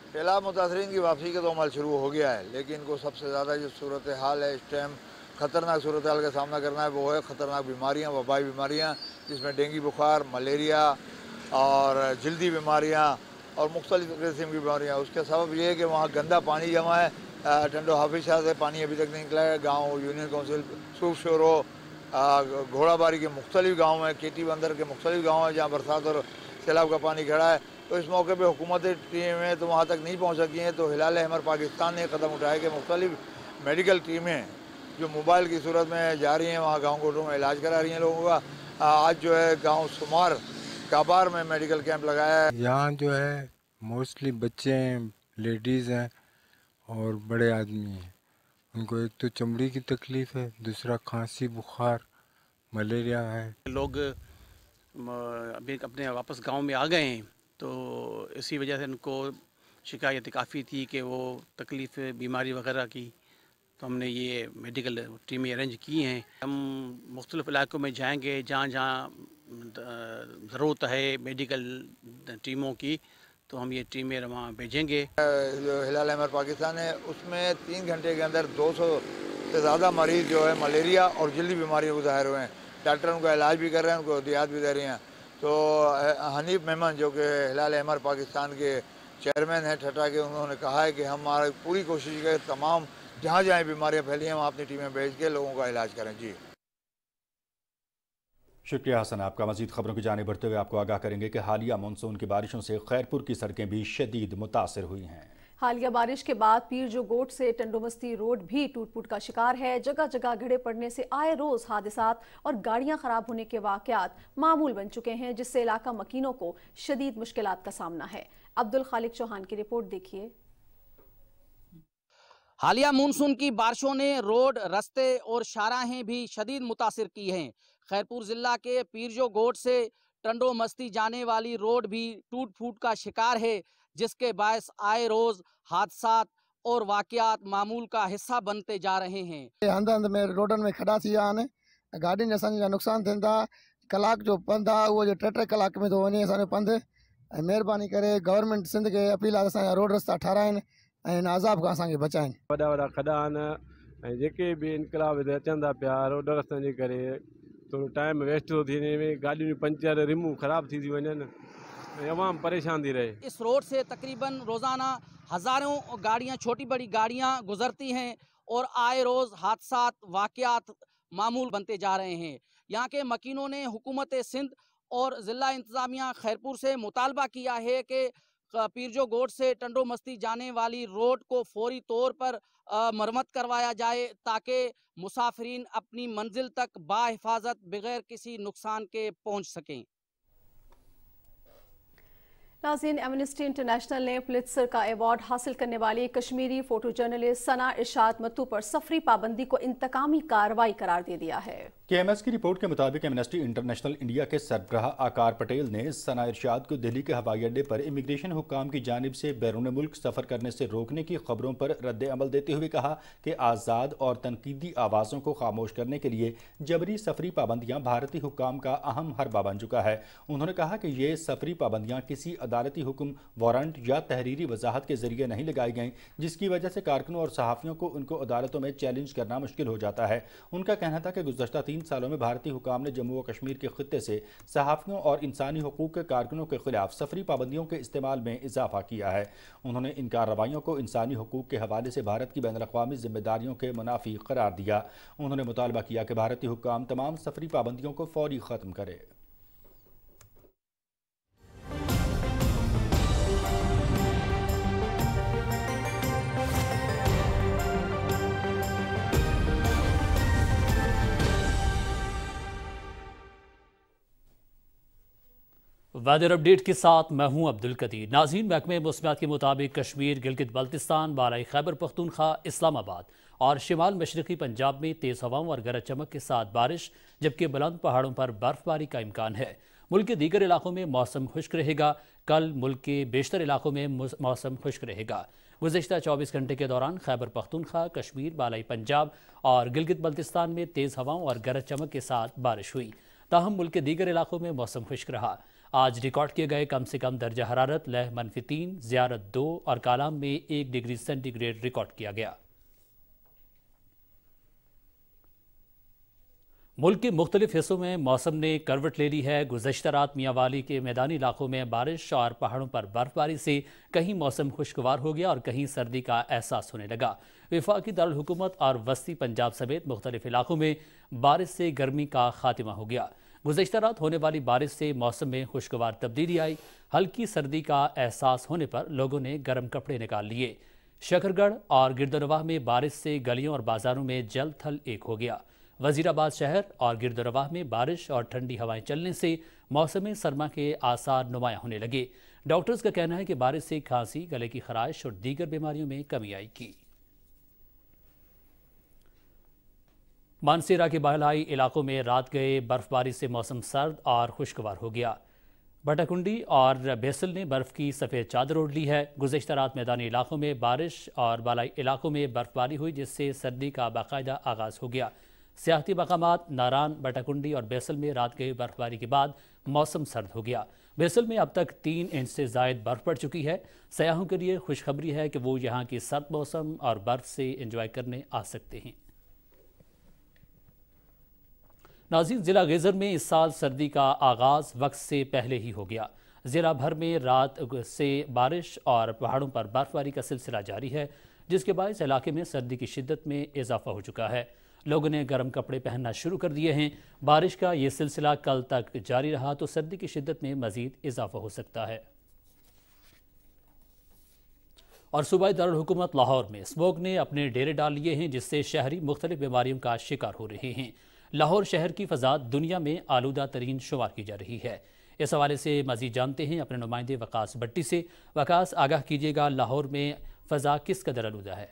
सैलाब मुतासरीन की वापसी का तो अमल शुरू हो गया है, लेकिन इनको सबसे ज़्यादा जो सूरत हाल है इस टाइम ख़तरनाक सूरत हाल का सामना करना है, वो है ख़तरनाक बीमारियाँ, वबाई बीमारियाँ, जिसमें डेंगू बुखार, मलेरिया और जल्दी बीमारियाँ और मुख्तलिफ़ किस्म की बीमारियाँ। उसका सबब ये है कि वहाँ गंदा पानी जमा है। टंडो हाफिज शाह से पानी अभी तक नहीं निकला है। गाँव यूनियन काउंसिल सूफ शोरो घोड़ाबारी के मुख्तलिफ गाँव हैं, केटी बंदर के मुख्तलिफ गाँव हैं जहाँ बरसात और सैलाब का पानी खड़ा है। तो इस मौके पे हुकूमती टीमें तो वहाँ तक नहीं पहुँच सकी हैं। तो हिलाल अहमर पाकिस्तान ने कदम उठाया कि मुख्तलिफ मेडिकल टीमें जो मोबाइल की सूरत में जा रही हैं, वहाँ गाँव कोटों में इलाज करा रही हैं लोगों का। आज जो है गाँव सुमार काबार में मेडिकल कैंप लगाया है। यहाँ जो है मोस्टली बच्चे हैं, लेडीज़ हैं और बड़े आदमी हैं। उनको एक तो चमड़ी की तकलीफ़ है, दूसरा खांसी, बुखार, मलेरिया है। लोग अभी अपने वापस गांव में आ गए हैं, तो इसी वजह से उनको शिकायत काफ़ी थी कि वो तकलीफ़ बीमारी वगैरह की, तो हमने ये मेडिकल टीमें अरेंज की हैं। हम मुख्तलिफ़ इलाकों में जाएंगे जहाँ जहाँ ज़रूरत है मेडिकल टीमों की, तो हम ये टीमें वहाँ भेजेंगे। जो हिलाल अहमर पाकिस्तान है उसमें 3 घंटे के अंदर 200 से ज़्यादा मरीज़ जो है मलेरिया और जल्दी बीमारियों को ज़ाहिर हुए हैं। डॉक्टर उनका इलाज भी कर रहे हैं, उनको दियात भी दे रही हैं। तो हनीफ मेमन जो कि हिलाल अहमर पाकिस्तान के चेयरमैन हैं ठट्टा के, उन्होंने कहा है कि हमारी पूरी कोशिश है तमाम जहाँ जहाँ बीमारियाँ फैली हैं वहाँ अपनी टीमें भेज के लोगों का इलाज करें। जी शुक्रिया हसन आपका। मजीद खबरों की जाने बढ़ते हुए आपको आगाह करेंगे कि हालिया मानसून की बारिशों से खैरपुर की सड़कें भी शदीद मुतासर हुई हैं। हालिया बारिश के बाद पीर जो गोट से टंडोमस्ती रोड भी टूट फूट का शिकार है। जगह जगह गड्ढे पड़ने से आए रोज हादसात और गाड़ियां खराब होने के वाकयात मामूल बन चुके हैं, जिससे इलाका मकीनों को शदीद मुश्किलात का सामना है। अब्दुल खालिक चौहान की रिपोर्ट देखिए। हालिया मानसून की बारिशों ने रोड, रास्ते और शाहराहें भी शदीद मुतासिर की हैं। खैरपुर जिला के पीरजो गोट से टंडो मस्ती जाने वाली रोड भी टूट फूट का शिकार है, जिसके बायस आए रोज हादसात और वाकयात मामूल का हिस्सा बनते जा रहे हैं। हंध हंध में रोडन में खड़ा थी आने गाड़ी ने असांजा नुकसान थियनि था। कलाक जो पंध आहे उहो जो 3 कलाक में थो वञे असांजो पंध। महिरबानी करे गवर्नमेंट सिंध खे अपील आहे असांजा रोड रस्ता ठाराइनि ऐं हिन अज़ाब खां असांखे बचाइनि। वॾा वॾा खॾा आहिनि ऐं जेके बि इनकलाब अचनि था पिया रोड रस्तनि जे करे, थोरो टाइम वेस्ट थो थी वञे, गाॾियूं पंचर रिमूं ख़राब थी वञनि, तमाम परेशान थी रहे। इस रोड से तकरीबन रोजाना हजारों गाड़ियां, छोटी बड़ी गाड़ियां गुजरती हैं और आए रोज हादसात, वाकयात मामूल बनते जा रहे हैं। यहाँ के मकीनों ने हुकूमत सिंध और जिला इंतजामिया खैरपुर से मुतालबा किया है कि पीरजो गोट से टंडो मस्ती जाने वाली रोड को फौरी तौर पर मरम्मत करवाया जाए, ताकि मुसाफिरीन अपनी मंजिल तक बाहिफाजत बगैर किसी नुकसान के पहुँच सकें। नाज़रीन, एमनेस्टी इंटरनेशनल ने पुलित्जर का अवार्ड हासिल करने वाली कश्मीरी फोटो जर्नलिस्ट सना इरशाद मत्तू पर सफरी पाबंदी को इंतकामी कार्रवाई करार दे दिया है। KMS की रिपोर्ट के मुताबिक एमनेस्टी इंटरनेशनल इंडिया के सरबराह आकार पटेल ने सना इरशाद को दिल्ली के हवाई अड्डे पर इमिग्रेशन हुक्काम की जानिब से बैरून मुल्क सफ़र करने से रोकने की खबरों पर रद्द अमल देते हुए कहा कि आज़ाद और तनकीदी आवाज़ों को खामोश करने के लिए जबरी सफरी पाबंदियाँ भारतीय हुक्काम का अहम हरबा बन चुका है। उन्होंने कहा कि ये सफरी पाबंदियाँ किसी अदालती हुक्म, वारंट या तहरीरी वजाहत के जरिए नहीं लगाई गई, जिसकी वजह से कारकुनों और सहाफ़ियों को उनको अदालतों में चैलेंज करना मुश्किल हो जाता है। उनका कहना था कि गुज़श्ता 3 सालों में भारतीय हुकाम ने जम्मू व कश्मीर के खित्ते से सहाफ़ियों और इंसानी हकूक़ के कारकुनों के खिलाफ सफरी पाबंदियों के इस्तेमाल में इजाफा किया है। उन्होंने इन कार्रवाइयों को इंसानी हकूक़ के हवाले से भारत की बैनुल-अक़वामी जिम्मेदारियों के मुनाफी करार दिया। उन्होंने मुतालबा किया कि भारतीय हुकाम तमाम सफरी पाबंदियों को फौरी ख़त्म करे। वेदर अपडेट के साथ मैं हूं अब्दुल कदीर। नाज़रीन, महकमे मौसमियात के मुताबिक कश्मीर, गिलगित बल्तिस्तान, बालाई खैबर पख्तूनख्वा, इस्लामाबाद और शिमाल मशरक़ी पंजाब में तेज़ हवाओं और गरज चमक के साथ बारिश, जबकि बुलंद पहाड़ों पर बर्फबारी का इम्कान है। मुल्क के दीगर इलाकों में मौसम खुश्क रहेगा। कल मुल्क के बेशतर इलाकों में मौसम खुश्क रहेगा। गुज़श्ता 24 घंटे के दौरान खैबर पख्तूनख्वा, कश्मीर, बालाई पंजाब और गिलगित बल्तिस्तान में तेज़ हवाओं और गरज चमक के साथ बारिश हुई। ताहम मुल्क के दीगर इलाकों में मौसम खुश्क रहा। آج ریکارڈ کیے گئے کم سے کم درجہ حرارت لیہ -3, زیارت 2 اور کالام میں 1 ڈگری سینٹی گریڈ ریکارڈ کیا گیا۔ ملک کے مختلف حصوں میں موسم نے کروٹ لے لی ہے۔ گزشتہ رات میاں والی کے میدانی علاقوں میں بارش اور پہاڑوں پر برف باری سے کہیں موسم خوشگوار ہو گیا اور کہیں سردی کا احساس ہونے لگا۔ وفاقی دارالحکومت اور وسطی پنجاب سمیت مختلف علاقوں میں بارش سے گرمی کا خاتمہ ہو گیا۔ گزشتہ رات ہونے والی بارش سے موسم میں خوشگوار تبدیلی آئی۔ ہلکی سردی کا احساس ہونے پر لوگوں نے گرم کپڑے نکال لیے۔ شکرگڑھ اور گردنواہ میں بارش سے گلیوں اور بازاروں میں جل تھل ایک ہو گیا۔ وزیر آباد شہر اور گردنواہ میں بارش اور ٹھنڈی ہوائیں چلنے سے موسم سرما کے آثار نمایاں ہونے لگے۔ ڈاکٹرز کا کہنا ہے کہ بارش سے کھانسی، گلے کی خراش اور دیگر بیماریوں میں کمی آئی گی۔ مانسیرا کے بالائی علاقوں میں رات گئے برف باری سے موسم سرد اور خوشگوار ہو گیا۔ بٹاکنڈی اور بیسل نے برف کی سفید چادر اوڑھ لی ہے۔ گزشتہ رات میدانی علاقوں میں بارش اور بالائی علاقوں میں برف باری ہوئی جس سے سردی کا باقاعدہ آغاز ہو گیا۔ سیاحتی مقامات ناران، بٹاکنڈی اور بیسل میں رات گئے برف باری کے بعد موسم سرد ہو گیا۔ بیسل میں اب تک 3 انچ سے زائد برف پڑ چکی ہے۔ سیاحوں کے لیے خوشخبری ہے کہ وہ یہاں کی سرد موسم اور برف سے انجوائے کرنے آ سکتے ہیں۔ ناظرین، ضلع غیزر میں اس سال سردی کا آغاز وقت سے پہلے ہی ہو گیا۔ ضلع بھر میں رات سے بارش اور پہاڑوں پر برف باری کا سلسلہ جاری ہے، جس کے باعث علاقے میں سردی کی شدت میں اضافہ ہو چکا ہے۔ لوگوں نے گرم کپڑے پہننا شروع کر دیے ہیں۔ بارش کا یہ سلسلہ کل تک جاری رہا تو سردی کی شدت میں مزید اضافہ ہو سکتا ہے۔ اور صوبائی دارالحکومت لاہور میں اسموگ نے اپنے ڈیرے ڈال لیے ہیں، جس سے شہری مختلف بیماریوں کا شکار ہو رہے ہیں۔ لاہور شہر کی فضا دنیا میں آلودہ ترین شمار کی جا رہی ہے۔ اس حوالے سے مزید جانتے ہیں اپنے نمائندے وقاص بٹی سے۔ وقاص، آگاہ کیجیے گا، لاہور میں فضا کس قدر آلودہ ہے؟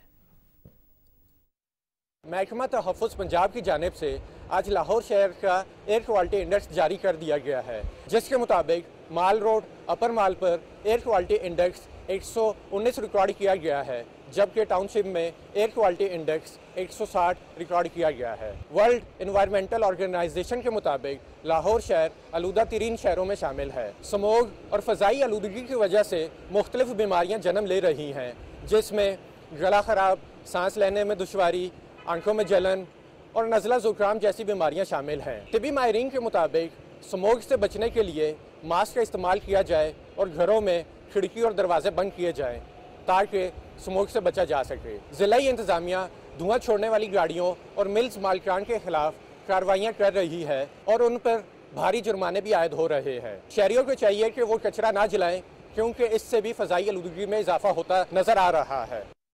محکمہ تحفظ پنجاب کی جانب سے آج لاہور شہر کا ایئر کوالٹی انڈیکس جاری کر دیا گیا ہے، جس کے مطابق مال روڈ اپر مال پر ایئر کوالٹی انڈیکس 119 ریکارڈ کیا گیا ہے، جبکہ ٹاؤن شپ میں ایئر کوالٹی انڈیکس 160 ریکارڈ کیا گیا ہے۔ ورلڈ انوائرمنٹل آرگنائزیشن کے مطابق لاہور شہر آلودہ ترین شہروں میں شامل ہے۔ سموگ اور فضائی آلودگی کی وجہ سے مختلف بیماریاں جنم لے رہی ہیں، جس میں گلا خراب، سانس لینے میں دشواری، آنکھوں میں جلن اور نزلہ زکام جیسی بیماریاں شامل ہیں۔ طبی ماہرین کے مطابق سموگ سے بچنے کے لیے ماسک کا استعمال کیا جائے اور گھروں میں کھڑکی اور دروازے بند کیے جائیں تاکہ سموگ سے بچا جا سکے۔ ضلعی انتظامیہ دھواں چھوڑنے والی گاڑیوں اور ملز مالکان کے خلاف کارروائیاں کر رہی ہے اور ان پر بھاری جرمانے بھی عائد ہو رہے ہیں۔ شہریوں کو چاہیے کہ وہ کچرا نہ جلائیں، کیونکہ اس سے بھی فضائی آلودگی میں اضافہ ہوتا نظر آ رہا ہے۔